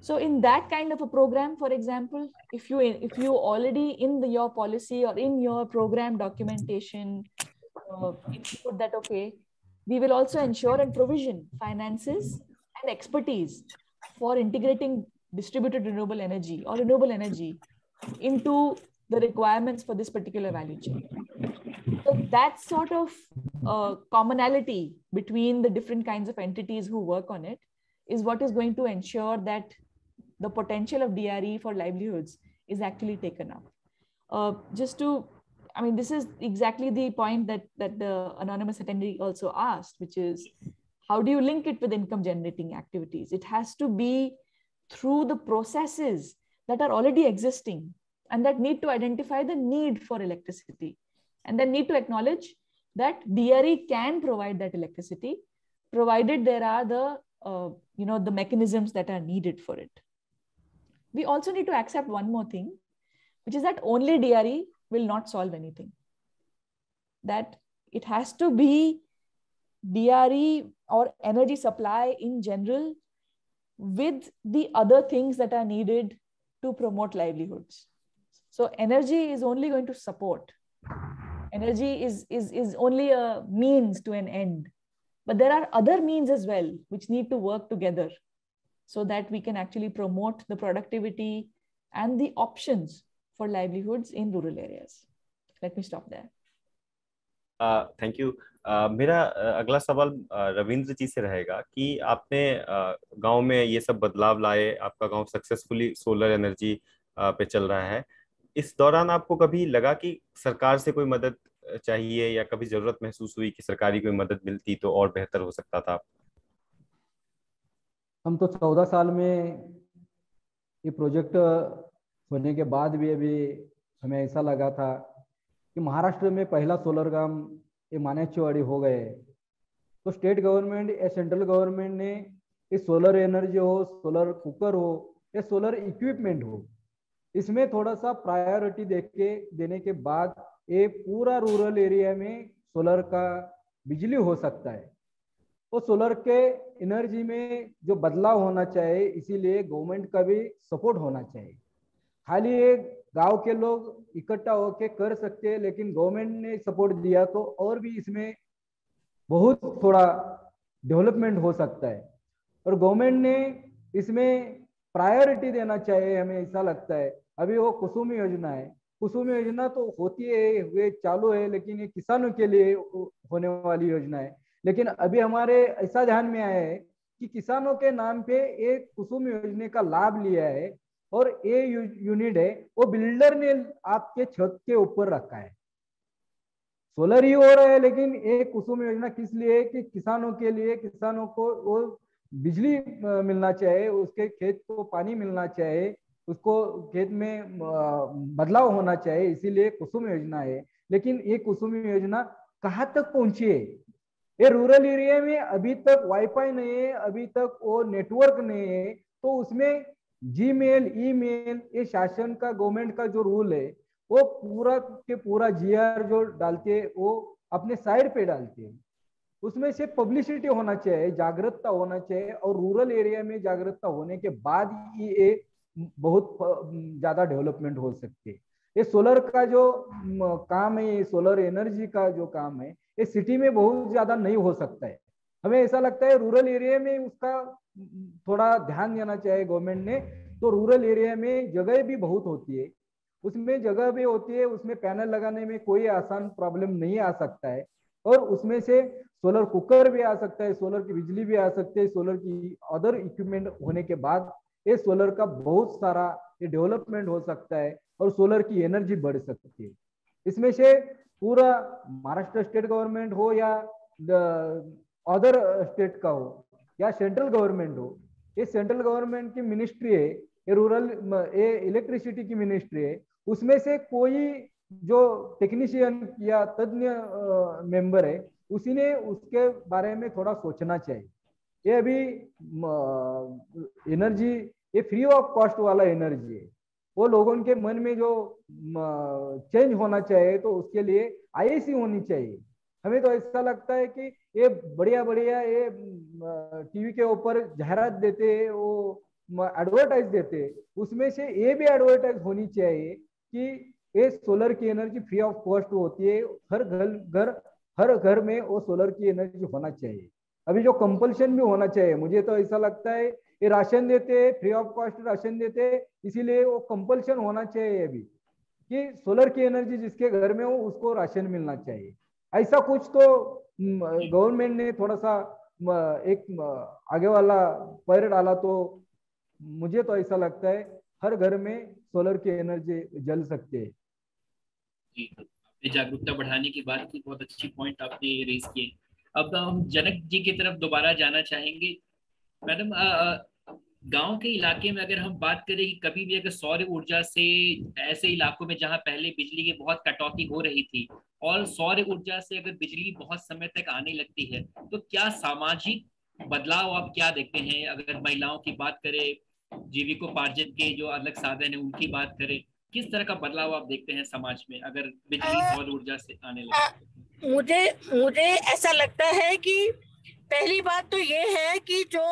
So in that kind of a program, for example, if you if you already in the, your policy or in your program documentation, uh, if you put that, okay, we will also ensure and provision finances and expertise for integrating distributed renewable energy or renewable energy into the requirements for this particular value chain. So that sort of uh, commonality between the different kinds of entities who work on it is what is going to ensure that the potential of D R E for livelihoods is actually taken up. Uh, just to, I mean, this is exactly the point that, that the anonymous attendee also asked, which is, how do you link it with income generating activities? It has to be through the processes that are already existing and that need to identify the need for electricity, and then need to acknowledge that D R E can provide that electricity, provided there are the, uh, you know, the mechanisms that are needed for it. We also need to accept one more thing, which is that only D R E will not solve anything. That it has to be D R E or energy supply in general with the other things that are needed to promote livelihoods. So energy is only going to support. Energy is, is, is only a means to an end. But there are other means as well, which need to work together so that we can actually promote the productivity and the options for livelihoods in rural areas. Let me stop there. Thank uh, you uh, मेरा uh, अगला सवाल uh, Ravindra जी से रहेगा कि आपने uh, गांव में ये सब बदलाव लाए, आपका गांव सक्सेसफुली सोलर एनर्जी uh, पे चल रहा है। इस दौरान आपको कभी लगा कि सरकार से कोई मदद चाहिए, या कभी जरूरत महसूस हुई कि सरकारी कोई मदद मिलती तो और बेहतर हो सकता था? हम तो चौदह साल में ये प्रोजेक्ट होने के बाद भी अभी हमें ऐसा लगा था कि महाराष्ट्र में पहला सोलर गांव ये मानेचवाड़ी हो गए, तो स्टेट गवर्नमेंट या सेंट्रल गवर्नमेंट ने ये सोलर एनर्जी हो, सोलर कुकर हो या सोलर इक्विपमेंट हो, इसमें थोड़ा सा प्रायोरिटी देख के देने के बाद ये पूरा रूरल एरिया में सोलर का बिजली हो सकता है। तो सोलर के एनर्जी में जो बदलाव होना चाहिए, इसीलिए गवर्नमेंट का भी सपोर्ट होना चाहिए। खाली एक गांव के लोग इकट्ठा होके कर सकते हैं, लेकिन गवर्नमेंट ने सपोर्ट दिया तो और भी इसमें बहुत थोड़ा डेवलपमेंट हो सकता है। और गवर्नमेंट ने इसमें प्रायोरिटी देना चाहिए, हमें ऐसा लगता है। अभी वो कुसुम योजना है, कुसुम योजना तो होती है, वे चालू है, लेकिन ये किसानों के लिए होने वाली योजना है। लेकिन अभी हमारे ऐसा ध्यान में आया है कि किसानों के नाम पे एक कुसुम योजना का लाभ लिया है, और ये यूनिट है वो बिल्डर ने आपके छत के ऊपर रखा है। सोलर ही हो रहा है, लेकिन एक कुसुम योजना किस लिए? कि किसानों के लिए, किसानों को वो बिजली मिलना चाहिए, उसके खेत को पानी मिलना चाहिए, उसको खेत में बदलाव होना चाहिए, इसीलिए कुसुम योजना है। लेकिन ये कुसुम योजना कहाँ तक पहुंची है? ये रूरल एरिया में अभी तक वाईफाई नहीं है, अभी तक वो नेटवर्क नहीं है, तो उसमें जीमेल, ईमेल, ये शासन का, गवर्नमेंट का जो रूल है वो पूरा के पूरा जीआर जो डालते हैं वो अपने साइड पे डालते हैं। उसमें से पब्लिसिटी होना चाहिए, जागरूकता होना चाहिए, और रूरल एरिया में जागरूकता होने के बाद ही ये बहुत ज्यादा डेवलपमेंट हो सकती है। ये सोलर का जो काम है, ये सोलर एनर्जी का जो काम है, ये सिटी में बहुत ज्यादा नहीं हो सकता है। हमें ऐसा लगता है रूरल एरिया में उसका थोड़ा ध्यान देना चाहिए गवर्नमेंट ने। तो रूरल एरिया में जगह भी बहुत होती है, उसमें जगह भी होती है, उसमें पैनल लगाने में कोई आसान प्रॉब्लम नहीं आ सकता है, और उसमें से सोलर कुकर भी आ सकता है, सोलर की बिजली भी आ सकती है, सोलर की अदर इक्विपमेंट होने के बाद ये सोलर का बहुत सारा ये डेवलपमेंट हो सकता है, और सोलर की एनर्जी बढ़ सकती है। इसमें से पूरा महाराष्ट्र स्टेट गवर्नमेंट हो या अदर स्टेट का हो या सेंट्रल गवर्नमेंट हो, ये सेंट्रल गवर्नमेंट की मिनिस्ट्री है, ये रूरल ये इलेक्ट्रिसिटी की मिनिस्ट्री है, उसमें से कोई जो टेक्नीशियन या तज्ञ मेंबर है, उसी ने उसके बारे में थोड़ा सोचना चाहिए। ये अभी एनर्जी ये फ्री ऑफ कॉस्ट वाला एनर्जी है, वो लोगों के मन में जो चेंज होना चाहिए, तो उसके लिए आईएसी होनी चाहिए। हमें तो ऐसा लगता है कि ये बढ़िया बढ़िया ये टीवी के ऊपर जाहिरात देते हैं, वो एडवर्टाइज देते, उसमें से ये भी एडवर्टाइज होनी चाहिए कि ये सोलर की एनर्जी फ्री ऑफ कॉस्ट होती है, हर घर घर हर घर में वो सोलर की एनर्जी होना चाहिए। अभी जो कंपल्शन भी होना चाहिए, मुझे तो ऐसा लगता है ये राशन देते फ्री ऑफ कॉस्ट राशन देते, इसीलिए वो कंपल्शन होना चाहिए अभी कि सोलर की एनर्जी जिसके घर में हो उसको राशन मिलना चाहिए। ऐसा कुछ तो गवर्नमेंट ने थोड़ा सा एक आगे वाला पैर डाला तो मुझे तो ऐसा लगता है हर घर में सोलर की एनर्जी जल सकते है। जी, आपने जागरूकता बढ़ाने की बात की, बहुत अच्छी पॉइंट आपने रेज किए। अब हम जनक जी की तरफ दोबारा जाना चाहेंगे। मैडम, गांव के इलाके में अगर हम बात करें कि कभी भी अगर सौर ऊर्जा से ऐसे इलाकों में जहां पहले बिजली की बहुत कटौती हो रही थी और सौर ऊर्जा से अगर बिजली बहुत समय तक आने लगती है, तो क्या सामाजिक बदलाव आप क्या देखते हैं? अगर महिलाओं की बात करें, जीविकोपार्जन के जो अलग साधन है उनकी बात करें, किस तरह का बदलाव आप देखते हैं समाज में अगर बिजली सौर ऊर्जा से आने लगे? मुझे मुझे ऐसा लगता है कि पहली बात तो ये है कि जो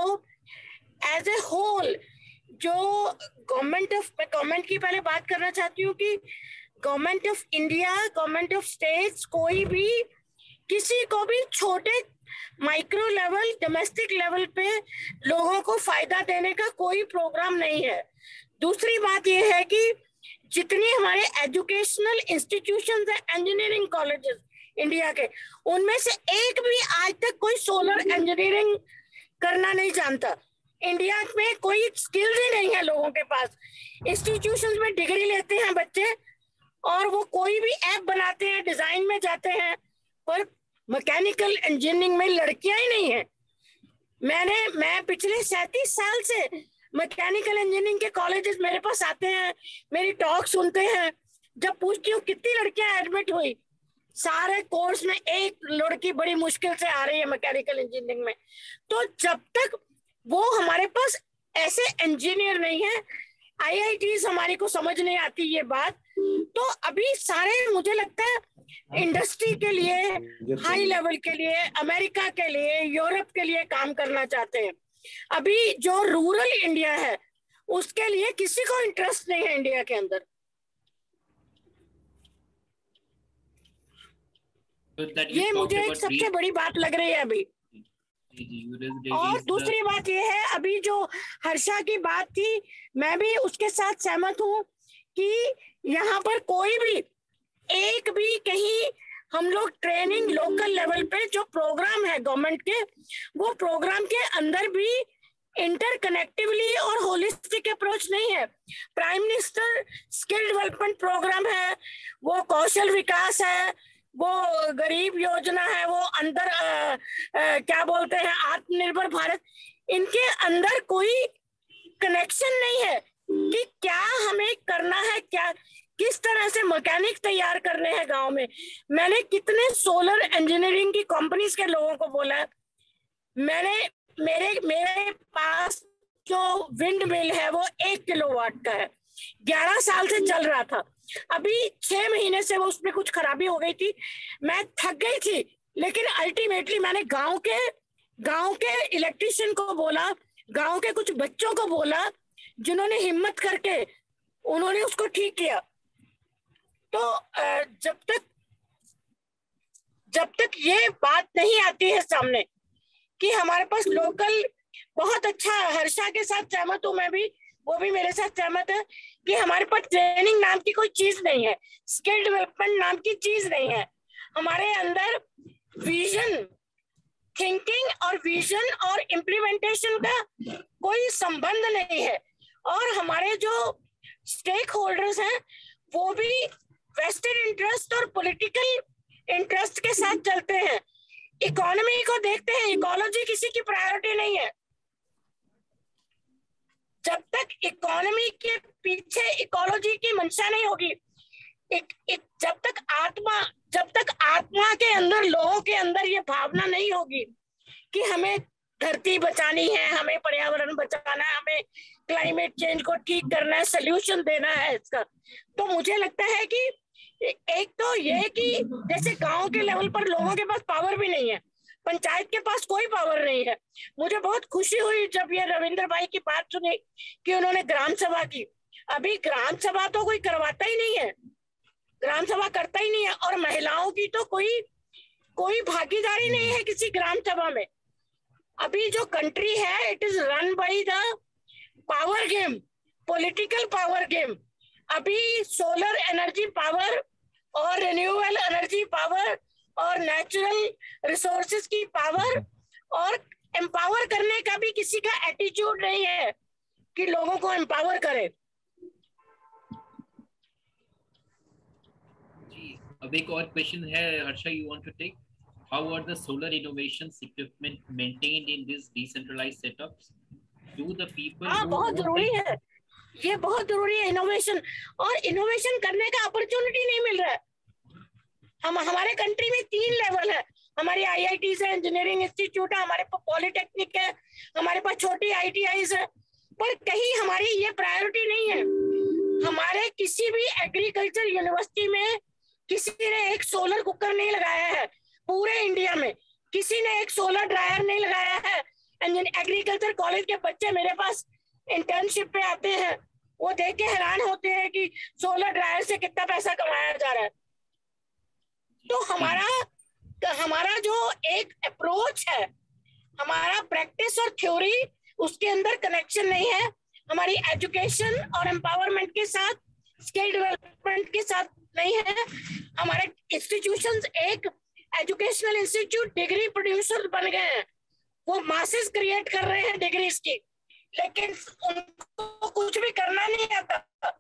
एज ए होल जो गवर्नमेंट ऑफ, मैं गवर्नमेंट की पहले बात करना चाहती हूँ कि government of India, government of states, कोई भी किसी को भी छोटे माइक्रो लेवल, डोमेस्टिक लेवल पे लोगों को फायदा देने का कोई प्रोग्राम नहीं है। दूसरी बात ये है कि जितनी हमारे एजुकेशनल इंस्टीट्यूशंस है, इंजीनियरिंग कॉलेजेस इंडिया के, उनमें से एक भी आज तक कोई सोलर इंजीनियरिंग करना नहीं जानता। इंडिया में कोई स्किल्स ही नहीं है लोगों के पास। इंस्टीट्यूशंस में डिग्री लेते हैं बच्चे और वो कोई भी ऐप बनाते हैं, डिजाइन में जाते हैं, पर मैकेनिकल इंजीनियरिंग में लड़कियां ही नहीं है। मैंने मैं पिछले सैंतीस साल से मैकेनिकल इंजीनियरिंग के कॉलेजेस मेरे पास आते हैं, मेरी टॉक सुनते हैं। जब पूछती हूँ कितनी लड़कियां एडमिट हुई, सारे कोर्स में एक लड़की बड़ी मुश्किल से आ रही है मैकेनिकल इंजीनियरिंग में। तो जब तक वो हमारे पास ऐसे इंजीनियर नहीं है, आईआईटीज हमारी को समझ नहीं आती ये बात, तो अभी सारे मुझे लगता है इंडस्ट्री के लिए, हाई लेवल के लिए, अमेरिका के लिए, यूरोप के लिए काम करना चाहते हैं। अभी जो रूरल इंडिया है उसके लिए किसी को इंटरेस्ट नहीं है इंडिया के अंदर। ये मुझे एक सबसे बड़ी बात लग रही है अभी। और दूसरी बात ये है, अभी जो हर्षा की बात थी, मैं भी उसके साथ सहमत हूँ कि यहाँ पर कोई भी एक भी कहीं हम लोग ट्रेनिंग लोकल लेवल पे जो प्रोग्राम है गवर्नमेंट के, वो प्रोग्राम के अंदर भी इंटरकनेक्टिवली और होलिस्टिक अप्रोच नहीं है। Prime minister skill development programme है, वो कौशल विकास है, वो गरीब योजना है, वो अंदर आ, आ, क्या बोलते हैं आत्मनिर्भर भारत, इनके अंदर कोई कनेक्शन नहीं है कि क्या हमें करना है, क्या किस तरह से मैकेनिक तैयार करने हैं गांव में। मैंने कितने सोलर इंजीनियरिंग की कंपनीज के लोगों को बोला है, मैंने मेरे मेरे पास जो विंड मिल है वो एक किलोवाट का है, ग्यारह साल से चल रहा था। अभी छह महीने से वो उसमें कुछ खराबी हो गई थी, मैं थक गई थी, लेकिन अल्टीमेटली मैंने गांव के गांव के इलेक्ट्रिशियन को बोला, गांव के कुछ बच्चों को बोला, जिन्होंने हिम्मत करके उन्होंने उसको ठीक किया। तो जब तक जब तक ये बात नहीं आती है सामने कि हमारे पास लोकल बहुत अच्छा, हर्षा के साथ सहमत हूं मैं भी, वो भी मेरे साथ सहमत है कि हमारे पास ट्रेनिंग नाम की कोई चीज नहीं है, स्किल डेवलपमेंट नाम की चीज नहीं है। हमारे अंदर विजन, थिंकिंग और विजन और इम्प्लीमेंटेशन का कोई संबंध नहीं है। और हमारे जो स्टेक होल्डर्स हैं वो भी वेस्टेड इंटरेस्ट और पॉलिटिकल इंटरेस्ट के साथ चलते हैं, इकोनॉमी को देखते हैं, इकोलॉजी किसी की प्रायोरिटी नहीं है। जब तक इकोनॉमी के पीछे इकोलॉजी की मंशा नहीं होगी, एक, एक, जब तक आत्मा जब तक आत्मा के अंदर, लोगों के अंदर ये भावना नहीं होगी कि हमें धरती बचानी है, हमें पर्यावरण बचाना है, हमें क्लाइमेट चेंज को ठीक करना है, सल्यूशन देना है इसका, तो मुझे लगता है कि एक तो ये कि जैसे गांव के लेवल पर लोगों के पास पावर भी नहीं है, पंचायत के पास कोई पावर नहीं है। मुझे बहुत खुशी हुई जब ये रविंद्र भाई की बात सुनी कि उन्होंने ग्राम सभा की। अभी ग्राम सभा तो कोई करवाता ही नहीं है, ग्राम सभा करता ही नहीं है, और महिलाओं की तो कोई कोई भागीदारी नहीं है किसी ग्राम सभा में। अभी जो कंट्री है, it is run by the power game, political power game. अभी सोलर एनर्जी पावर और रिन्यूएबल एनर्जी पावर और नेचुरल रिसोर्सेज की पावर और एम्पावर करने का भी किसी का एटीट्यूड नहीं है कि लोगों को एम्पावर करे। जी, अब एक और क्वेश्चन है, Harsha, you want to take? How are the solar innovations equipment maintained in these decentralized setups? Do the people हाँ, बहुत जरूरी है, ये बहुत जरूरी है इनोवेशन, और इनोवेशन करने का अपॉर्चुनिटी नहीं मिल रहा है। हम हमारे कंट्री में तीन लेवल है, हमारी आई आई टी है, इंजीनियरिंग इंस्टीट्यूट है, हमारे पास पॉलिटेक्निक है, हमारे पास छोटी आई टी आईज है, पर कहीं हमारी ये प्रायोरिटी नहीं है। हमारे किसी भी एग्रीकल्चर यूनिवर्सिटी में किसी ने एक सोलर कुकर नहीं लगाया है, पूरे इंडिया में किसी ने एक सोलर ड्रायर नहीं लगाया है। एग्रीकल्चर कॉलेज के बच्चे मेरे पास इंटर्नशिप पे आते हैं, वो देख के हैरान होते हैं कि सोलर ड्रायर से कितना पैसा कमाया जा रहा है। तो हमारा हमारा जो एक अप्रोच है, हमारा प्रैक्टिस और थ्योरी, उसके अंदर कनेक्शन नहीं है। हमारी एजुकेशन और एम्पावरमेंट के साथ, स्किल डेवलपमेंट के साथ नहीं है। हमारे इंस्टीट्यूशंस एक एजुकेशनल इंस्टीट्यूट डिग्री प्रोड्यूसर बन गए हैं, वो मासेस क्रिएट कर रहे हैं डिग्रीज की, लेकिन उनको कुछ भी करना नहीं आता।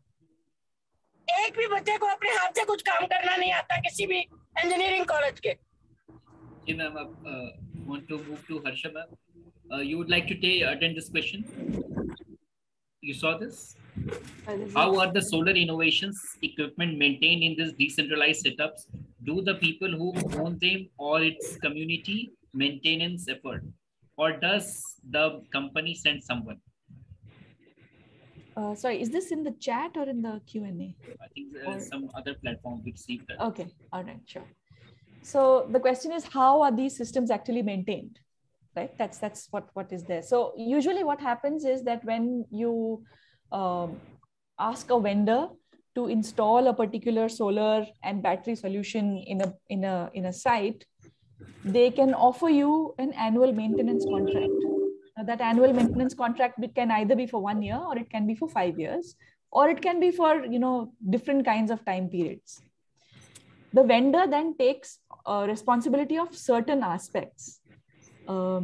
एक भी बच्चे को अपने हाथ से कुछ काम करना नहीं आता किसी भी इंजीनियरिंग कॉलेज के। जी मैम, अब want to move to Harsha ma'am, you would like to take attend this question? You saw this? How are the solar innovations equipment maintained in these decentralized setups? Do the people who own them or its community maintenance effort, or does the company send someone? Uh, sorry, is this in the chat or in the Q and A? I think there is some other platform which see that. Okay, all right, sure. So the question is, how are these systems actually maintained? Right, that's that's what what is there. So usually what happens is that when you um, ask a vendor to install a particular solar and battery solution in a in a in a site, they can offer you an annual maintenance contract. Now, that annual maintenance contract can either be for one year, or it can be for five years, or it can be for, you know, different kinds of time periods. The vendor then takes uh, responsibility of certain aspects. Um,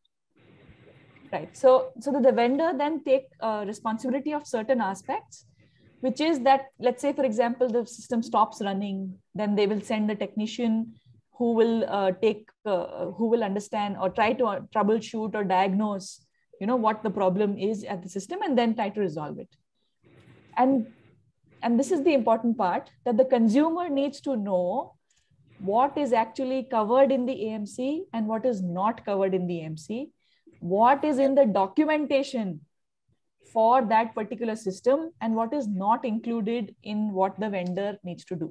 right. So, so that the vendor then take uh, responsibility of certain aspects, which is that, let's say, for example, the system stops running, then they will send a technician who will uh, take, uh, who will understand or try to uh, troubleshoot or diagnose, you know, what the problem is at the system, and then try to resolve it. And, and this is the important part, that the consumer needs to know what is actually covered in the A M C and what is not covered in the A M C, what is in the documentation for that particular system, and what is not included in what the vendor needs to do.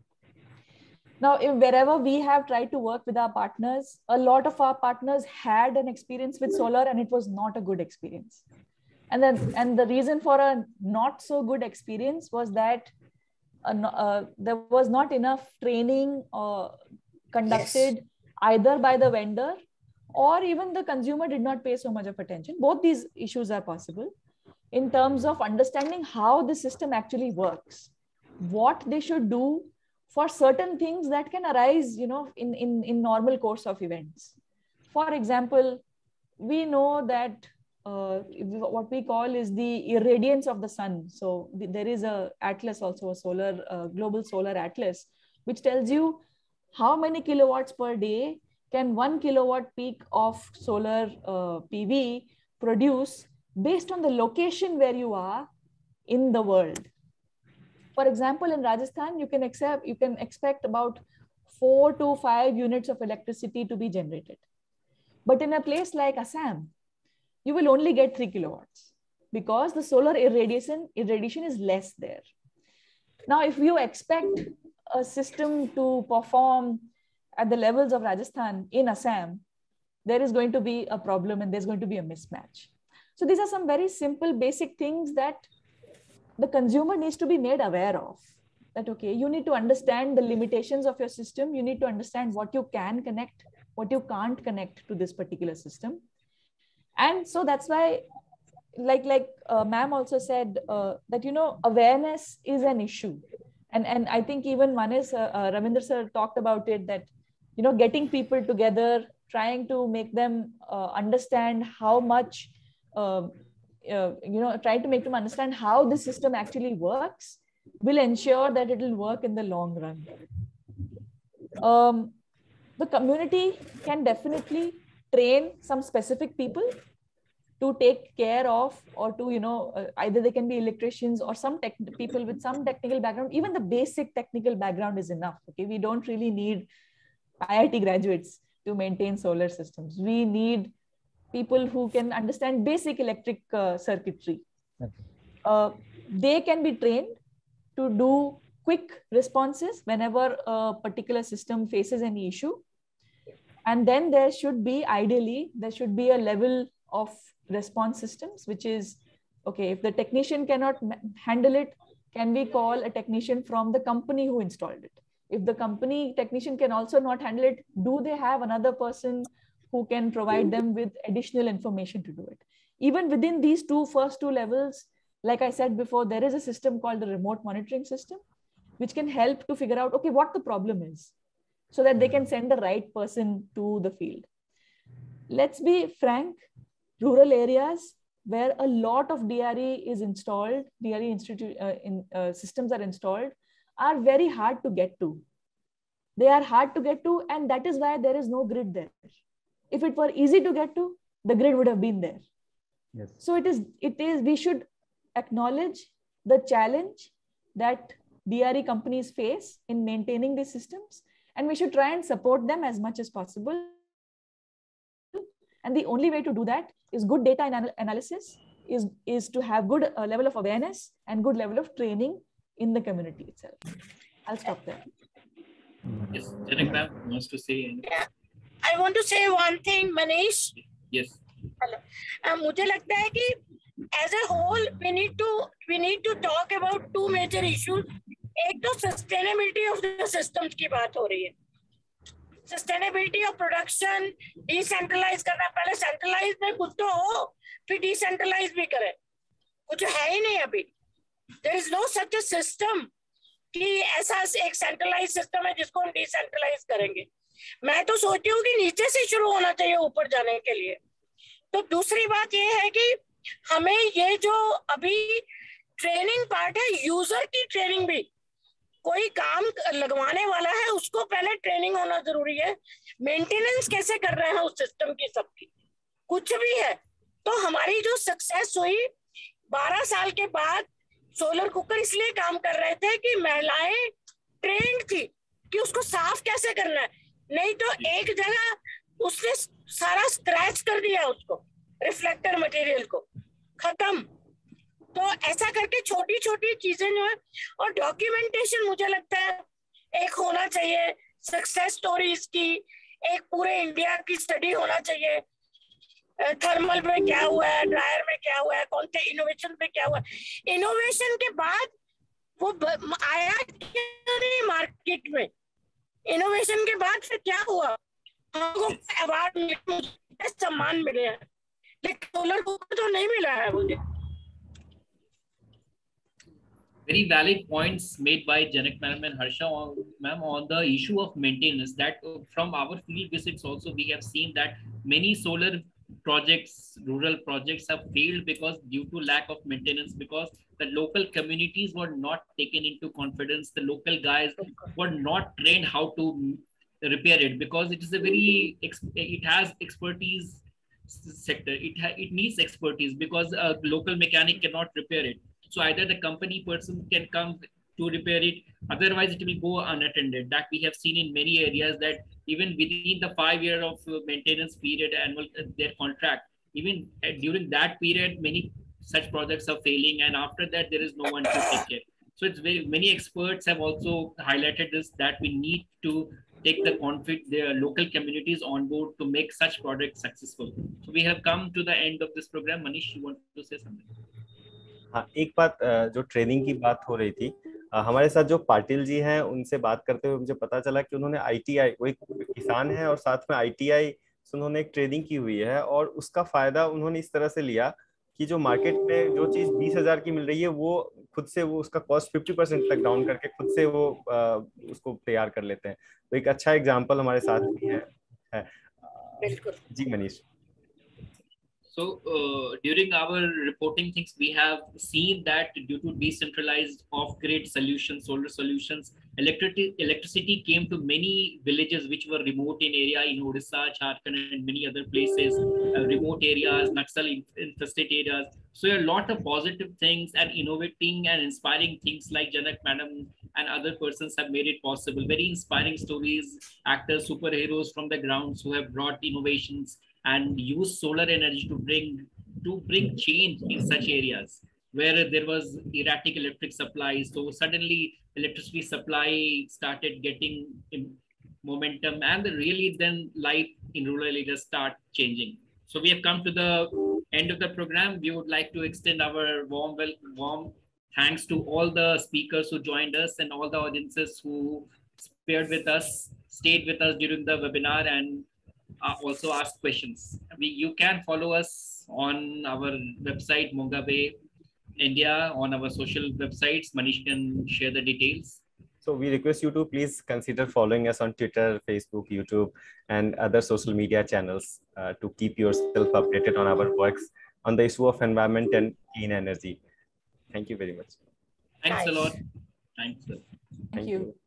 Now, if wherever we have tried to work with our partners, a lot of our partners had an experience with solar and it was not a good experience. And then, and the reason for a not so good experience was that Uh, uh, there was not enough training uh, conducted yes. either by the vendor, or even the consumer did not pay so much of attention. Both these issues are possible in terms of understanding how the system actually works, what they should do for certain things that can arise, you know, in, in, in normal course of events. For example, we know that Uh, what we call is the irradiance of the sun. So the, there is a atlas, also a solar uh, global solar atlas, which tells you how many kilowatts per day can one kilowatt peak of solar uh, P V produce based on the location where you are in the world. For example, in Rajasthan, you can accept you can expect about four to five units of electricity to be generated, but in a place like Assam, you will only get three kilowatts because the solar irradiation, irradiation is less there. Now, if you expect a system to perform at the levels of Rajasthan in Assam, there is going to be a problem and there's going to be a mismatch. So these are some very simple, basic things that the consumer needs to be made aware of. That, okay, you need to understand the limitations of your system. You need to understand what you can connect, what you can't connect to this particular system. And so that's why, like, like uh, ma'am also said, uh, that, you know, awareness is an issue. And, and I think even Manis, uh, uh, Ravindra sir talked about it, that, you know, getting people together, trying to make them uh, understand how much, uh, uh, you know, trying to make them understand how the system actually works will ensure that it will work in the long run. Um, the community can definitely train some specific people to take care of, or to, you know, uh, either they can be electricians or some tech people with some technical background. Even the basic technical background is enough. Okay, we don't really need I I T graduates to maintain solar systems. We need people who can understand basic electric uh, circuitry. Uh, they can be trained to do quick responses whenever a particular system faces any issue. And then there should be, ideally, there should be a level of response systems, which is, okay, if the technician cannot handle it, can we call a technician from the company who installed it? If the company technician can also not handle it, do they have another person who can provide them with additional information to do it? Even within these two first two levels, like I said before, there is a system called the remote monitoring system, which can help to figure out, okay, what the problem is, so that they can send the right person to the field. Let's be frank, rural areas where a lot of D R E is installed, D R E institute uh, in, uh, systems are installed, are very hard to get to. They are hard to get to, and that is why there is no grid there. If it were easy to get to, the grid would have been there. Yes. So it is, it is, we should acknowledge the challenge that D R E companies face in maintaining these systems, and we should try and support them as much as possible. And the only way to do that is good data anal analysis, is, is to have good uh, level of awareness and good level of training in the community itself. I'll stop there. Yes, Janak ma'am wants to say anything. Yeah. I want to say one thing, Manish. Yes. Hello. Uh, मुझे लगता है कि as a whole we need to we need to talk about two major issues. एक तो sustainability of the systems की बात हो रही है. Sustainability of production, decentralize करना, पहले centralize में कुछ तो हो, फिर decentralize भी करें. कुछ है ही नहीं अभी. There is no such a system कि ऐसा एक centralized system है जिसको हम decentralize करेंगे. मैं तो सोचती हूँ कि नीचे से शुरू होना चाहिए ऊपर जाने के लिए. तो दूसरी बात ये है कि हमें ये जो अभी ट्रेनिंग पार्ट है, यूजर की ट्रेनिंग भी, कोई काम लगवाने वाला है उसको पहले ट्रेनिंग होना जरूरी है. मेंटेनेंस कैसे कर रहे हैं उस सिस्टम की, सबकी कुछ भी है. तो हमारी जो सक्सेस हुई बारह साल के बाद, सोलर कुकर इसलिए काम कर रहे थे कि महिलाएं ट्रेंड थी कि उसको साफ कैसे करना है. नहीं तो एक जगह उसने सारा स्क्रैच कर दिया उसको, रिफ्लेक्टर मटेरियल को, खत्म. तो ऐसा करके छोटी छोटी चीजें जो है, और डॉक्यूमेंटेशन मुझे लगता है एक होना चाहिए. सक्सेस स्टोरीज की एक पूरे इंडिया की स्टडी होना चाहिए. थर्मल में क्या हुआ है, ड्रायर में क्या हुआ है, कौन से इनोवेशन में क्या हुआ है. इनोवेशन के बाद वो आया क्यों नहीं मार्केट में, इनोवेशन के बाद फिर क्या हुआ, हमको अवार्ड मिले, सम्मान मिले हैं, लेकिन सोलर कुकर तो नहीं मिला है मुझे. Very valid points made by Janak ma'am and Harsha ma'am on the issue of maintenance. That from our field visits also we have seen that many solar projects, rural projects have failed because due to lack of maintenance, because the local communities were not taken into confidence. The local guys were not trained how to repair it, because it is a very, it has expertise sector. It, ha, it needs expertise because a local mechanic cannot repair it. So either the company person can come to repair it, otherwise it will go unattended. That we have seen in many areas, that even within the five year of maintenance period, annual uh, their contract, even uh, during that period, many such projects are failing, and after that there is no one to take care. So it's very, many experts have also highlighted this, that we need to take the conflict, their local communities on board to make such projects successful. So we have come to the end of this program. Manish, you want to say something? हाँ, एक बात जो training की बात हो रही थी, हमारे साथ जो पाटिल जी हैं उनसे बात करते हुए मुझे पता चला कि उन्होंने आई टी आई, वो एक किसान है और साथ में आई टी आई से उन्होंने एक ट्रेनिंग की हुई है, और उसका फायदा उन्होंने इस तरह से लिया कि जो मार्केट में जो चीज बीस हजार की मिल रही है वो खुद से वो उसका कॉस्ट फिफ्टी परसेंट तक डाउन करके खुद से वो आ, उसको तैयार कर लेते हैं। तो एक अच्छा एग्जांपल हमारे साथ भी है, है। जी Manish. So uh, during our reporting things, we have seen that due to decentralized off-grid solutions, solar solutions, electricity electricity came to many villages which were remote in area in Odisha, Jharkhand, and many other places, uh, remote areas, Naxal infested areas. So a lot of positive things and innovating and inspiring things like Janak Madam and other persons have made it possible. Very inspiring stories, actors, superheroes from the grounds who have brought innovations and use solar energy to bring to bring change in such areas where there was erratic electric supply. So suddenly electricity supply started getting momentum, and really then life in rural areas start changing. So we have come to the end of the program. We would like to extend our warm well, warm thanks to all the speakers who joined us and all the audiences who spared with us, stayed with us during the webinar, and Uh, also ask questions. We, you can follow us on our website, Mongabe India, on our social websites. Manish can share the details. So we request you to please consider following us on Twitter, Facebook, YouTube, and other social media channels uh, to keep yourself updated on our works on the issue of environment and clean energy. Thank you very much. Thanks nice. a lot. Thanks. Thank, Thank you. you.